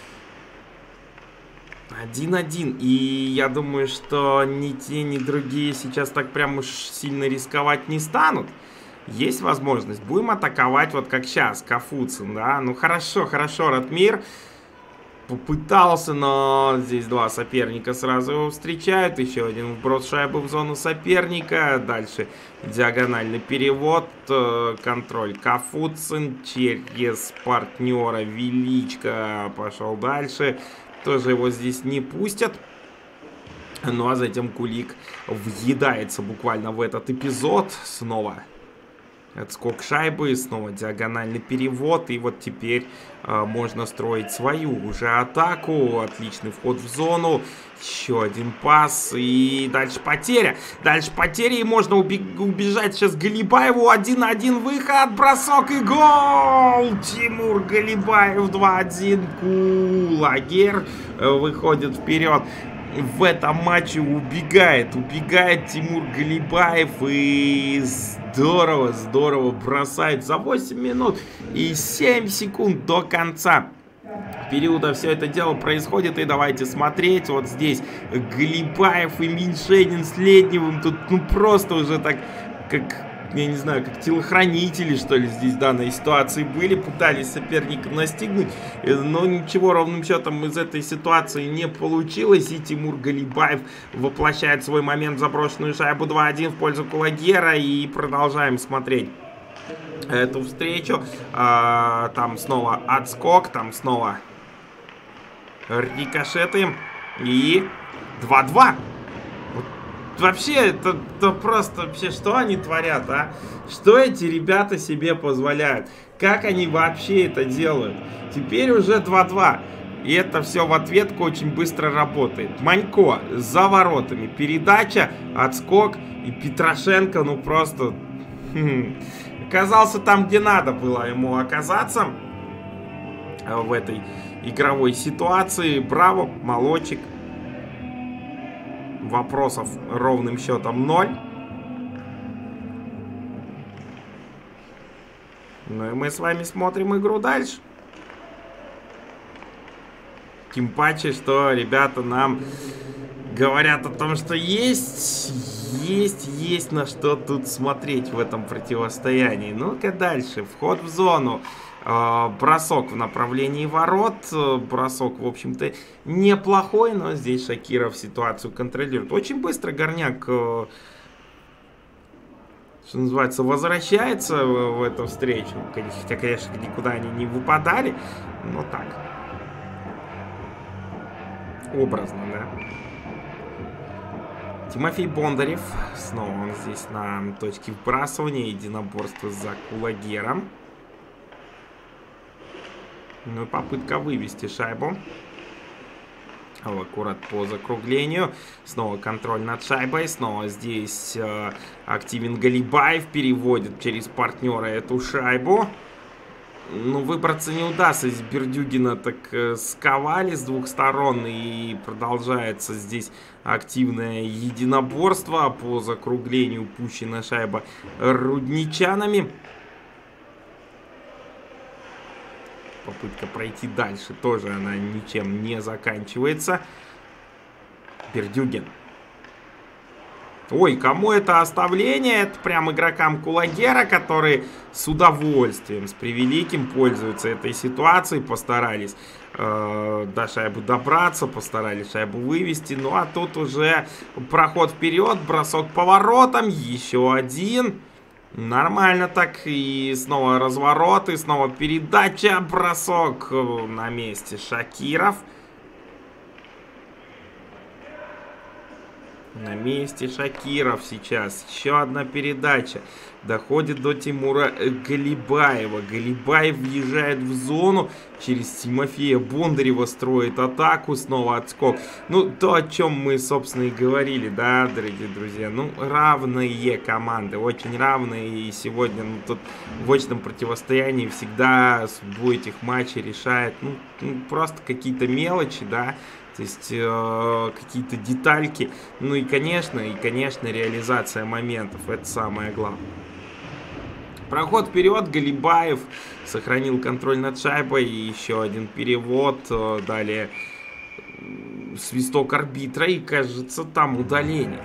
один-один. И я думаю, что ни те, ни другие сейчас так прям уж сильно рисковать не станут. Есть возможность. Будем атаковать вот как сейчас, Кафуцин, да? Ну хорошо, хорошо, Ратмир попытался, но здесь два соперника сразу его встречают. Еще один вброс шайбы в зону соперника. Дальше диагональный перевод. Контроль Кафуцин через партнера Величко пошел дальше. Тоже его здесь не пустят. Ну а затем Кулик въедается буквально в этот эпизод. Снова отскок шайбы, снова диагональный перевод. И вот теперь э, можно строить свою уже атаку. Отличный вход в зону. Еще один пас. И дальше потеря. Дальше потеря. И можно убежать сейчас Галибаеву. один на один выход. Бросок и гол. Тимур Галибаев два один. Кулагер выходит вперед. В этом матче убегает, убегает Тимур Галибаев и здорово, здорово бросает за восемь минут и семь секунд до конца периода все это дело происходит. И давайте смотреть, вот здесь Галибаев и Меньшенин с Ледневым, тут ну просто уже так, как... я не знаю, как телохранители, что ли, здесь в данной ситуации были, пытались соперника настигнуть, но ничего ровным счетом из этой ситуации не получилось, и Тимур Галибаев воплощает свой момент в заброшенную шайбу два один в пользу Кулагера, и продолжаем смотреть эту встречу. А, там снова отскок, там снова рикошеты, и два-два. Вообще, это, это просто вообще, что они творят, а? Что эти ребята себе позволяют? Как они вообще это делают? Теперь уже два-два. И это все в ответку очень быстро работает. Манько за воротами. Передача, отскок. И Петрошенко, ну просто... оказался там, где надо было ему оказаться. В этой игровой ситуации. Браво, молодчик. Вопросов ровным счетом ноль. Ну и мы с вами смотрим игру дальше. Тем паче, что ребята нам говорят о том, что есть, есть, есть на что тут смотреть в этом противостоянии. Ну-ка дальше. Вход в зону. Бросок в направлении ворот. Бросок, в общем-то, неплохой, но здесь Шакиров ситуацию контролирует. Очень быстро Горняк, что называется, возвращается в эту встречу. Хотя, конечно, никуда они не выпадали, но так. Образно, да. Тимофей Бондарев. Снова он здесь на точке вбрасывания. Единоборство за Кулагером. Ну и попытка вывести шайбу. Аккурат по закруглению. Снова контроль над шайбой. Снова здесь э, активен Галибаев. Переводит через партнера эту шайбу. Ну, выбраться не удастся. Из Бердюгина так э, сковали с двух сторон. И продолжается здесь активное единоборство. По закруглению пущена шайба рудничанами. Попытка пройти дальше тоже она ничем не заканчивается. Бердюгин. Ой, кому это оставление? Это прям игрокам Кулагера, которые с удовольствием, с превеликим пользуются этой ситуацией. Постарались э, до шайбы добраться, постарались шайбу вывести. Ну а тут уже проход вперед, бросок по воротам, еще один. Нормально так. И снова разворот, и снова передача, бросок на месте Шакиров. На месте Шакиров сейчас. Еще одна передача. Доходит до Тимура Галибаева. Галибаев въезжает в зону. Через Тимофея Бондарева строит атаку. Снова отскок. Ну, то, о чем мы, собственно, и говорили, да, дорогие друзья. Ну, равные команды. Очень равные. И сегодня, ну, тут в очном противостоянии всегда судьбу этих матчей решает, ну, ну просто какие-то мелочи, да. То есть э, какие-то детальки. Ну и, конечно, и, конечно, реализация моментов. Это самое главное. Проход вперед. Галибаев сохранил контроль над шайбой. И еще один перевод. Далее свисток арбитра. И, кажется, там удаление.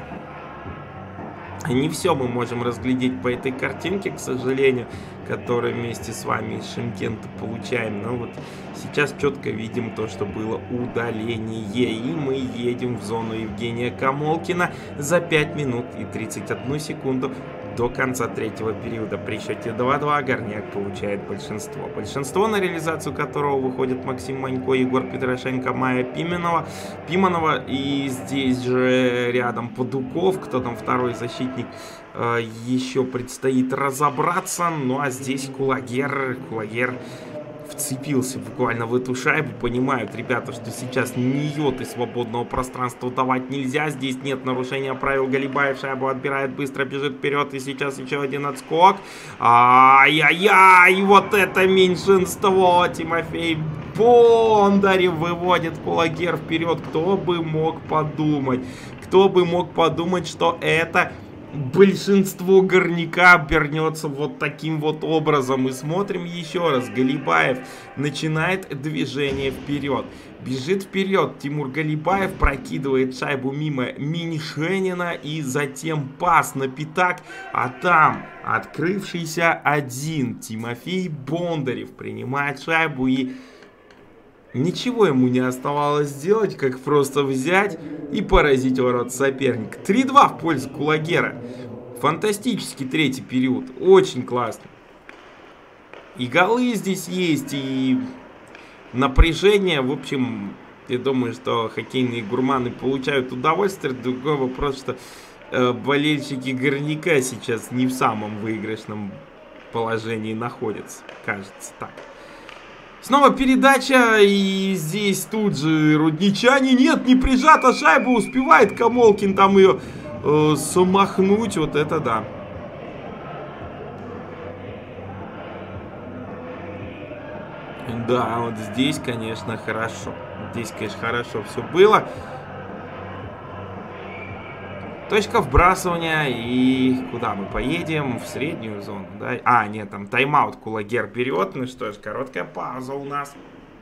Не все мы можем разглядеть по этой картинке, к сожалению, которую вместе с вами из Шымкента получаем. Но вот сейчас четко видим то, что было удаление. И мы едем в зону Евгения Камолкина за пять минут и тридцать одну секунду до конца третьего периода. При счете два-два Горняк получает большинство. Большинство, на реализацию которого выходит Максим Манько, Егор Петрошенко, Майя Пименова. Пиманова. И здесь же рядом Падуков, кто там второй защитник, еще предстоит разобраться. Ну а здесь Кулагер. Кулагер вцепился буквально в эту шайбу. Понимают ребята, что сейчас ни йоты свободного пространства давать нельзя. Здесь нет нарушения правил. Галибаев шайбу отбирает, быстро бежит вперед. И сейчас еще один отскок. Ай-яй-яй! Вот это меньшинство! Тимофей Бондарев выводит Кулагер вперед. Кто бы мог подумать? Кто бы мог подумать, что это большинство Горняка обернется вот таким вот образом. И смотрим еще раз. Галибаев начинает движение вперед. Бежит вперед Тимур Галибаев, прокидывает шайбу мимо Минишенина. И затем пас на пятак. А там открывшийся один Тимофей Бондарев принимает шайбу. И ничего ему не оставалось сделать, как просто взять и поразить ворот соперника. три-два в пользу Кулагера. Фантастический третий период. Очень классно. И голы здесь есть, и напряжение. В общем, я думаю, что хоккейные гурманы получают удовольствие. Другой вопрос, что э, болельщики Горняка сейчас не в самом выигрышном положении находятся. Кажется так. Снова передача, и здесь тут же рудничане. Нет, не прижата шайба, успевает Камолкин там ее э, самахнуть. Вот это да. Да, вот здесь, конечно, хорошо. Здесь, конечно, хорошо все было. Точка вбрасывания, и куда мы поедем? В среднюю зону, да? А, нет, там тайм-аут, Кулагер вперед. Ну что ж, короткая пауза у нас.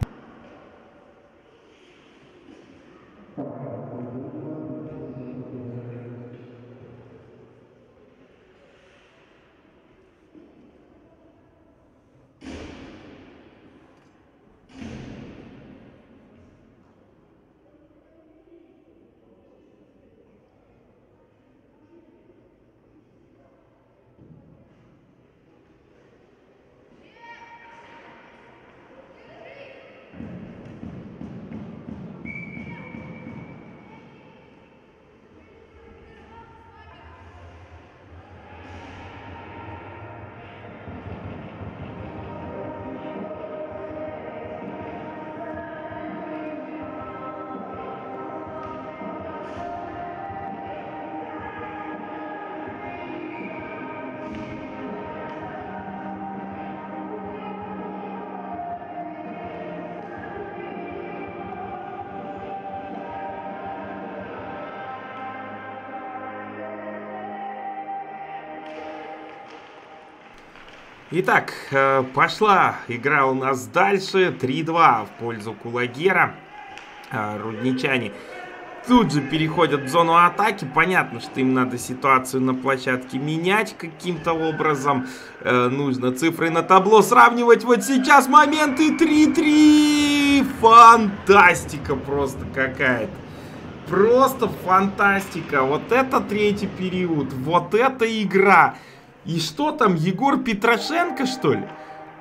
Итак, пошла игра у нас дальше. три-два в пользу Кулагера. Рудничане тут же переходят в зону атаки. Понятно, что им надо ситуацию на площадке менять каким-то образом. Нужно цифры на табло сравнивать. Вот сейчас моменты. три-три. Фантастика просто какая-то. Просто фантастика. Вот это третий период. Вот это игра. И что там, Егор Петрошенко, что ли?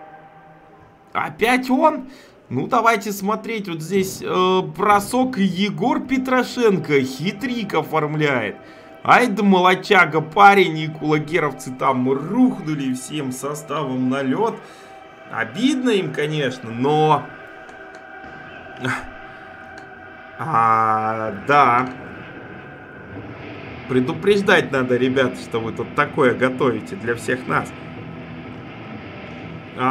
Опять он? Ну, давайте смотреть. Вот здесь э, бросок Егор Петрошенко. Хитрик оформляет. Ай да молочага парень. И кулагеровцы там рухнули всем составом на лед. Обидно им, конечно, но... А, да... Предупреждать надо, ребята, что вы тут такое готовите для всех нас.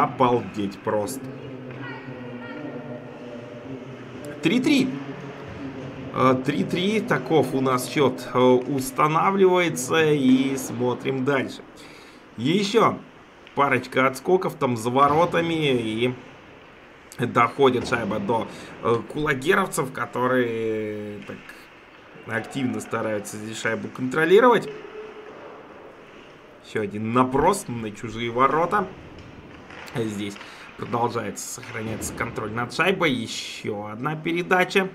Обалдеть просто. три-три. три-три, таков у нас счет устанавливается, и смотрим дальше. Еще парочка отскоков там за воротами, и доходит шайба до кулагеровцев, которые так активно стараются здесь шайбу контролировать. Еще один наброс на чужие ворота. Здесь продолжается сохраняться контроль над шайбой. Еще одна передача.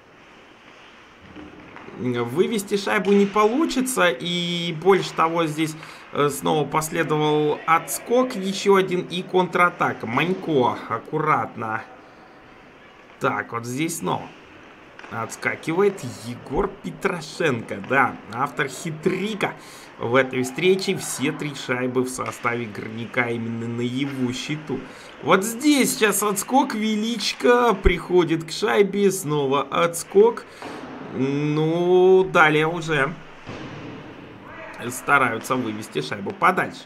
Вывести шайбу не получится. И больше того, здесь снова последовал отскок. Еще один и контратака. Манько аккуратно. Так, вот здесь снова отскакивает Егор Петрошенко. Да, автор хитрика в этой встрече. Все три шайбы в составе Горняка именно на его счету. Вот здесь сейчас отскок. Величко приходит к шайбе. Снова отскок. Ну, далее уже стараются вывести шайбу подальше.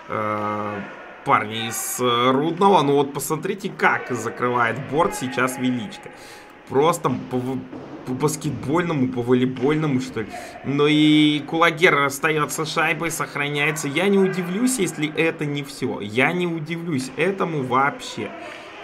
Парни из Рудного. Ну вот посмотрите, как закрывает борт сейчас Величко. Просто по, по баскетбольному, по волейбольному, что ли. Но и Кулагер остается шайбой, сохраняется. Я не удивлюсь, если это не все. Я не удивлюсь этому вообще.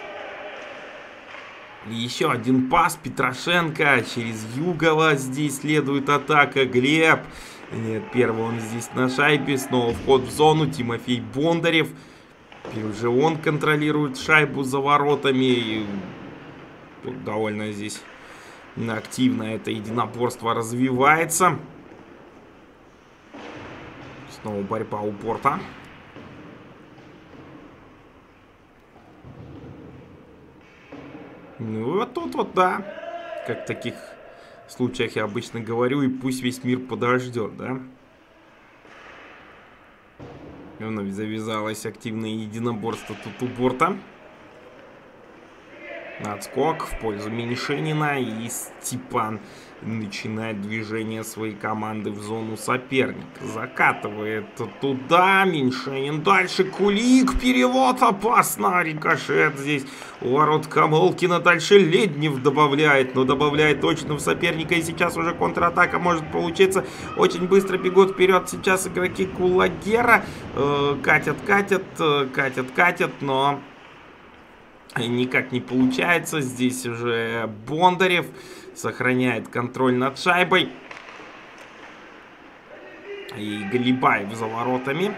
Еще один пас Петрошенко через Югова. Здесь следует атака. Глеб. Нет, первый он здесь на шайбе. Снова вход в зону. Тимофей Бондарев. Теперь уже он контролирует шайбу за воротами. Тут довольно здесь активно это единоборство развивается. Снова борьба у борта. Ну вот тут вот, да. Как в таких случаях я обычно говорю, и пусть весь мир подождет, да. И вновь завязалось активное единоборство тут у борта. Отскок в пользу Меньшенина, и Степан начинает движение своей команды в зону соперника. Закатывает туда, Меньшенин дальше, Кулик, перевод, опасно, рикошет здесь у ворот Камолкина, дальше Леднев добавляет, но добавляет точно в соперника, и сейчас уже контратака может получиться. Очень быстро бегут вперед сейчас игроки Кулагера, э, катят, катят, э, катят, катят, но никак не получается. Здесь уже Бондарев сохраняет контроль над шайбой. И Галибаев за воротами.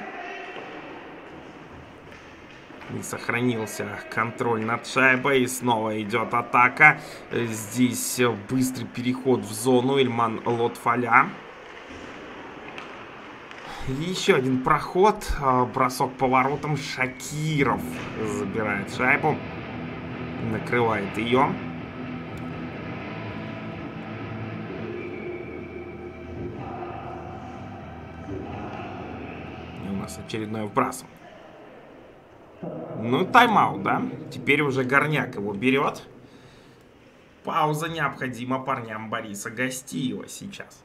Не сохранился контроль над шайбой. И снова идет атака. Здесь быстрый переход в зону. Ильман Лотфаля. Еще один проход. Бросок по воротам. Шакиров забирает шайбу. Накрывает ее. И у нас очередное вбрасывание. Ну, тайм-аут, да? Теперь уже Горняк его берет. Пауза необходима парням Бориса Гостиева сейчас.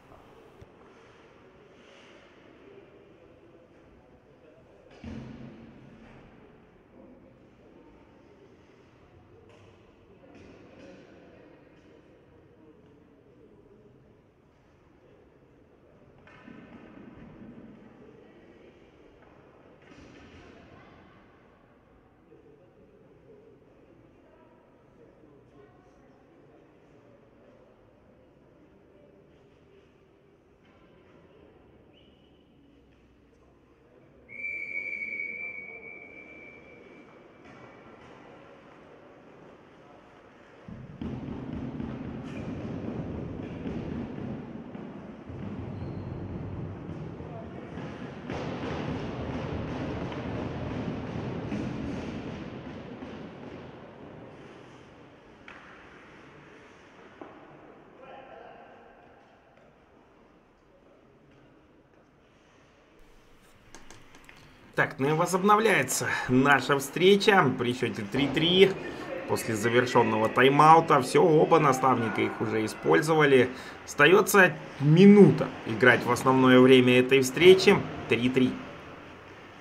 Так, ну и возобновляется наша встреча при счете три-три. После завершенного тайм-аута. Все, оба наставника их уже использовали. Остается минута играть в основное время этой встречи. три-три.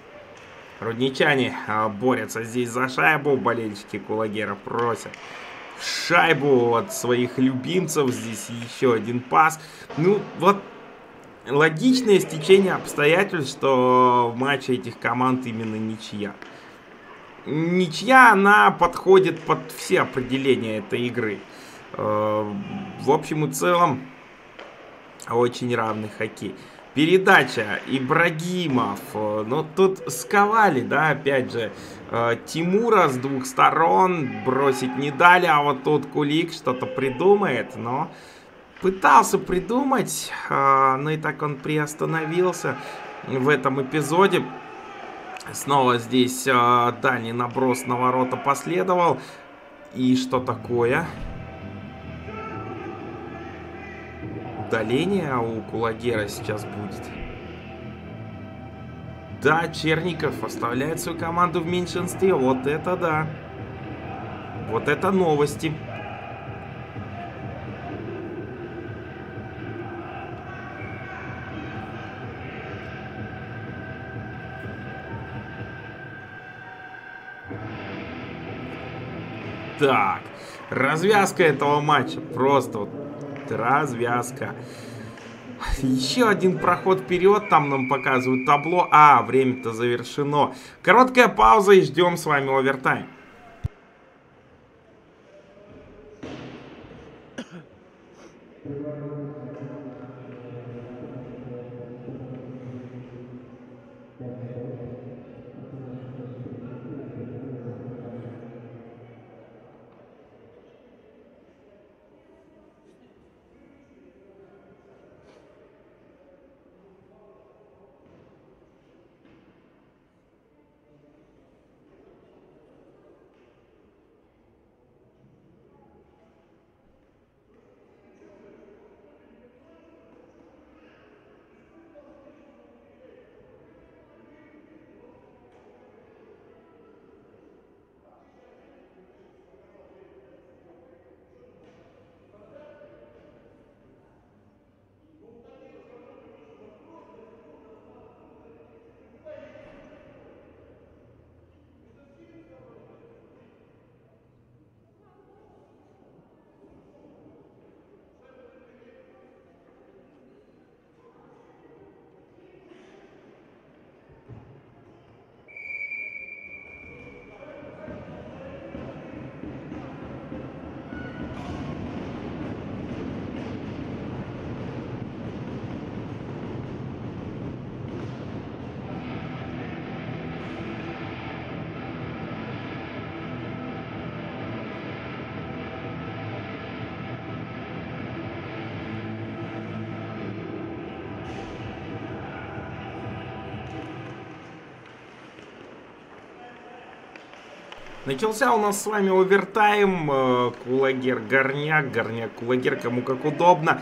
Рудничане борются здесь за шайбу. Болельщики Кулагера просят шайбу от своих любимцев. Здесь еще один пас. Ну, вот логичное стечение обстоятельств, что в матче этих команд именно ничья. Ничья, она подходит под все определения этой игры. В общем и целом, очень равный хоккей. Передача Ибрагимов. Ну, тут сковали, да, опять же, Тимура с двух сторон. Бросить не дали, а вот тут Кулик что-то придумает, но пытался придумать, но и так он приостановился в этом эпизоде. Снова здесь дальний наброс на ворота последовал. И что такое? Удаление у Кулагера сейчас будет. Да, Черников оставляет свою команду в меньшинстве. Вот это да. Вот это новости. Так, развязка этого матча. Просто вот развязка. Еще один проход вперед. Там нам показывают табло. А, время-то завершено. Короткая пауза и ждем с вами овертайм. Начался у нас с вами овертайм. Кулагер, Горняк, Горняк, Кулагер, кому как удобно.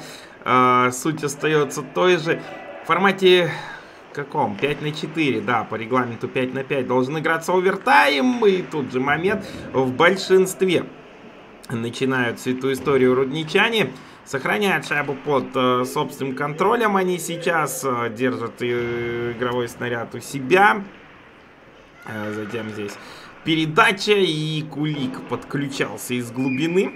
Суть остается той же. В формате каком? пять на четыре, да, по регламенту пять на пять должен играться овертайм. И тут же момент в большинстве. Начинают всю эту историю рудничане. Сохраняют шайбу под э, собственным контролем. Они сейчас э, держат э, игровой снаряд у себя. Э, затем здесь передача, и Кулик подключался из глубины.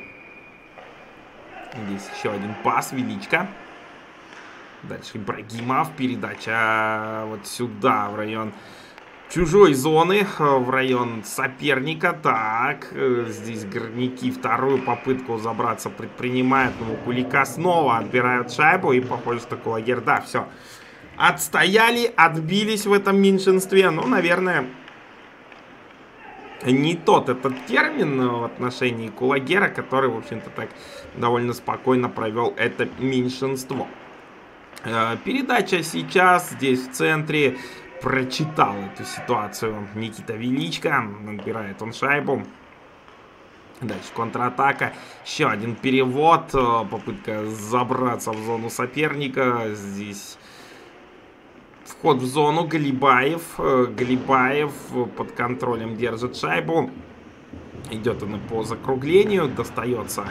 Здесь еще один пас, Величко. Дальше Ибрагимов, передача вот сюда, в район чужой зоны, в район соперника. Так, здесь Горняки вторую попытку забраться предпринимают, но у Кулика снова отбирают шайбу, и похоже, что Кулагер, да, все. Отстояли, отбились в этом меньшинстве, ну, наверное, не тот этот термин в отношении Кулагера, который, в общем-то, так довольно спокойно провел это меньшинство. Передача сейчас здесь в центре. Прочитал эту ситуацию Никита Величко. Набирает он шайбу. Дальше контратака. Еще один перевод. Попытка забраться в зону соперника. Здесь вход в зону. Галибаев. Галибаев под контролем держит шайбу. Идет она по закруглению. Достается.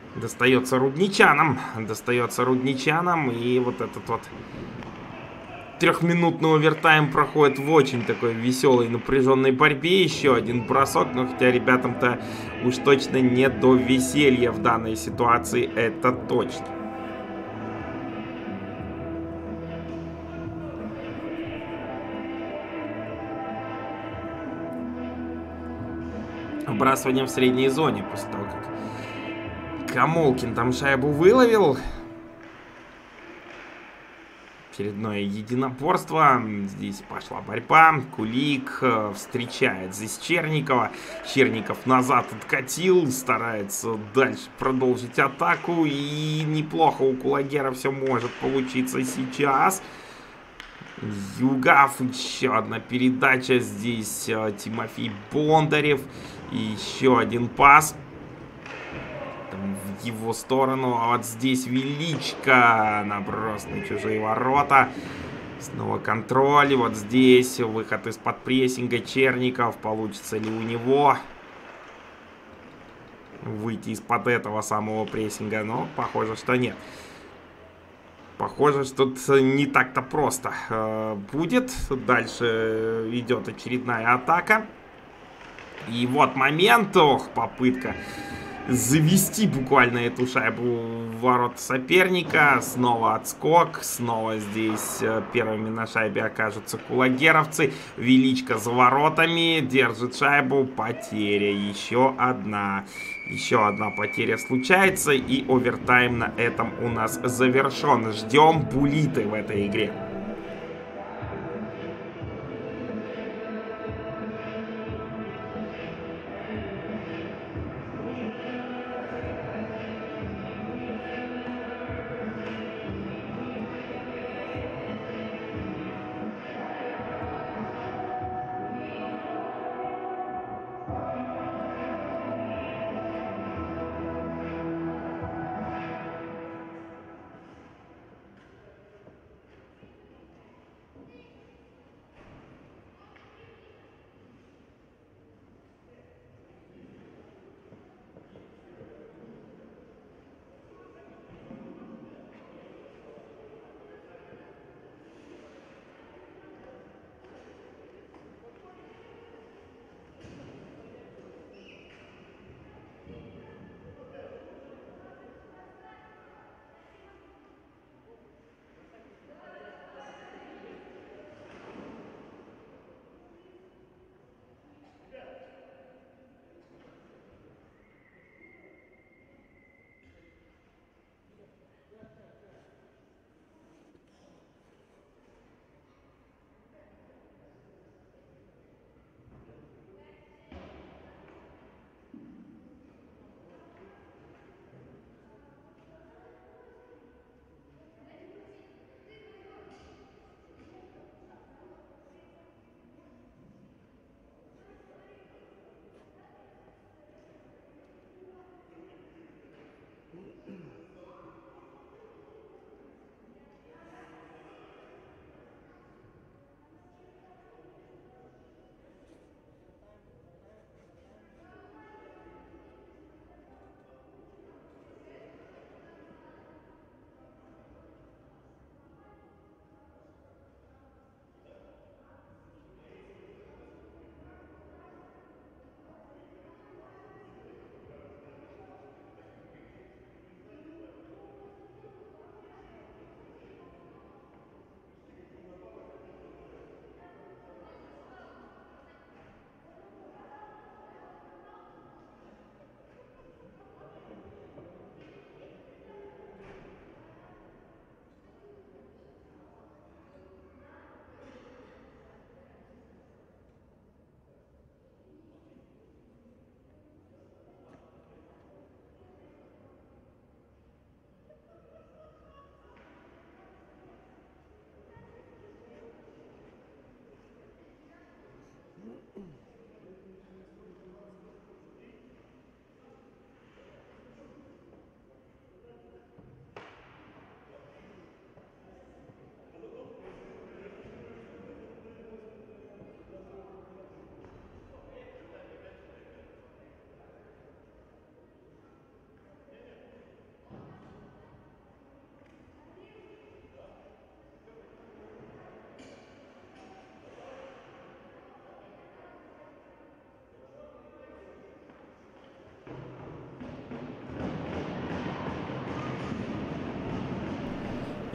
Достается рудничанам. Достается рудничанам. И вот этот вот трехминутный овертайм проходит в очень такой веселой, напряженной борьбе. Еще один бросок, но хотя ребятам-то уж точно не до веселья в данной ситуации, это точно. Вбрасывание в средней зоне после того, как Камолкин там шайбу выловил. Очередное единоборство. Здесь пошла борьба. Кулик встречает здесь Черникова. Черников назад откатил. Старается дальше продолжить атаку. И неплохо у Кулагера все может получиться сейчас. Югав. Еще одна передача. Здесь Тимофей Бондарев. И еще один пас. В его сторону. А вот здесь Величко. Наброс на чужие ворота. Снова контроль. Вот здесь выход из-под прессинга. Черников. Получится ли у него выйти из-под этого самого прессинга? Но похоже, что нет. Похоже, что тут не так-то просто будет. Дальше идет очередная атака. И вот момент. Ох, попытка завести буквально эту шайбу в ворот соперника. Снова отскок. Снова здесь первыми на шайбе окажутся кулагеровцы. Величко за воротами. Держит шайбу. Потеря. Еще одна. Еще одна потеря случается. И овертайм на этом у нас завершен. Ждем булиты в этой игре.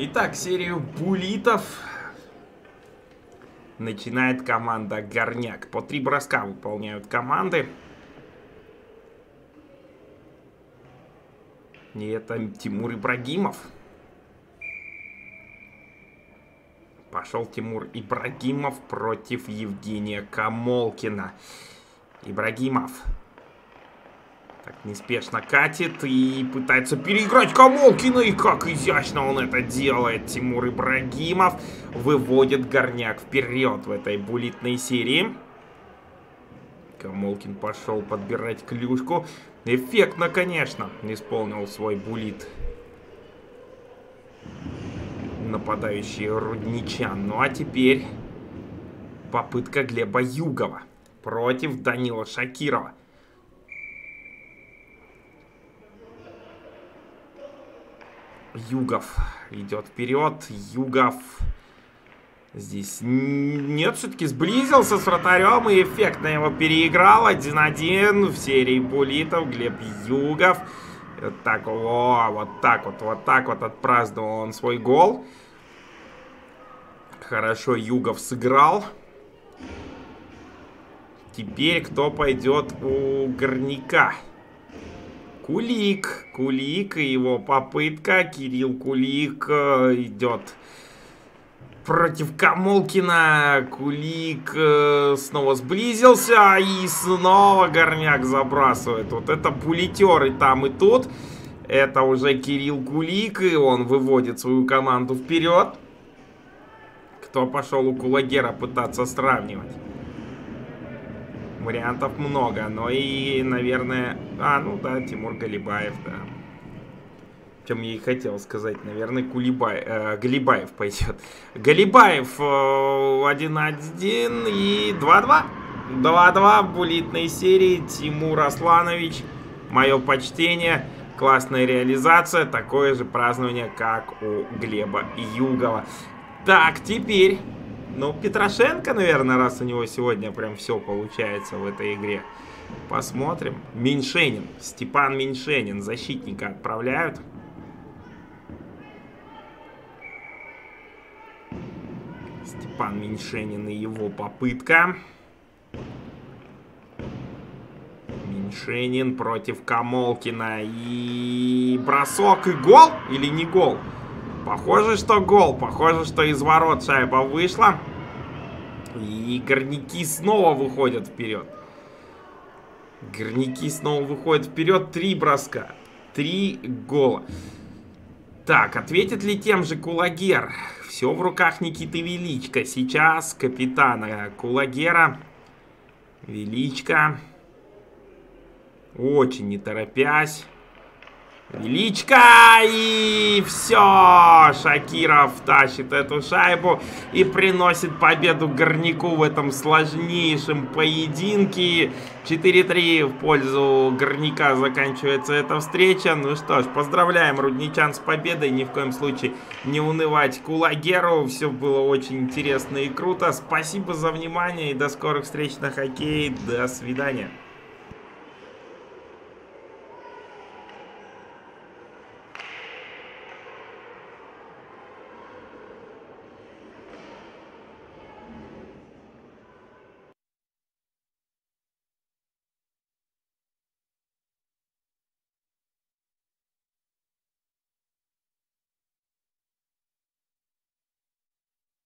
Итак, серию буллитов начинает команда Горняк. По три броска выполняют команды. И это Тимур Ибрагимов. Пошел Тимур Ибрагимов против Евгения Камолкина. Ибрагимов так неспешно катит и пытается переиграть Камолкина. И как изящно он это делает. Тимур Ибрагимов выводит Горняк вперед в этой буллитной серии. Камолкин пошел подбирать клюшку. Эффектно, конечно, исполнил свой буллит нападающий рудничан. Ну а теперь попытка Глеба Югова против Данила Шакирова. Югов идет вперед. Югов здесь нет, все-таки сблизился с вратарем и эффектно его переиграл. один один в серии буллитов. Глеб Югов. Вот так, о, вот так вот, вот так вот отпраздновал он свой гол. Хорошо Югов сыграл. Теперь кто пойдет у Горняка? Кулик. Кулик и его попытка. Кирилл Кулик идет против Камолкина. Кулик снова сблизился. И снова Горняк забрасывает. Вот это буллитер и там, и тут. Это уже Кирилл Кулик. И он выводит свою команду вперед. Кто пошел у Кулагера пытаться сравнивать? Вариантов много, но и, наверное... А, ну да, Тимур Галибаев, да. В чем я и хотел сказать. Наверное, Кулибай... Э, Галибаев пойдет. Галибаев э, один один и два-два. два-два в буллитной серии. Тимур Асланович, мое почтение. Классная реализация. Такое же празднование, как у Глеба Югова. Так, теперь... Ну, Петрашенко, наверное, раз у него сегодня прям все получается в этой игре. Посмотрим. Меньшенин. Степан Меньшенин. Защитника отправляют. Степан Меньшенин и его попытка. Меньшенин против Камолкина. И бросок, и гол? Или не гол? Похоже, что гол. Похоже, что из ворот шайба вышла. И горняки снова выходят вперед. Горняки снова выходят вперед. Три броска. Три гола. Так, ответит ли тем же Кулагер? Все в руках Никиты Величко. Сейчас капитана Кулагера. Величко. Очень не торопясь. Величко, и все, Шакиров тащит эту шайбу и приносит победу Горняку в этом сложнейшем поединке. четыре три в пользу Горняка заканчивается эта встреча. Ну что ж, поздравляем рудничан с победой. Ни в коем случае не унывать Кулагеру. Все было очень интересно и круто. Спасибо за внимание и до скорых встреч на хоккее. До свидания.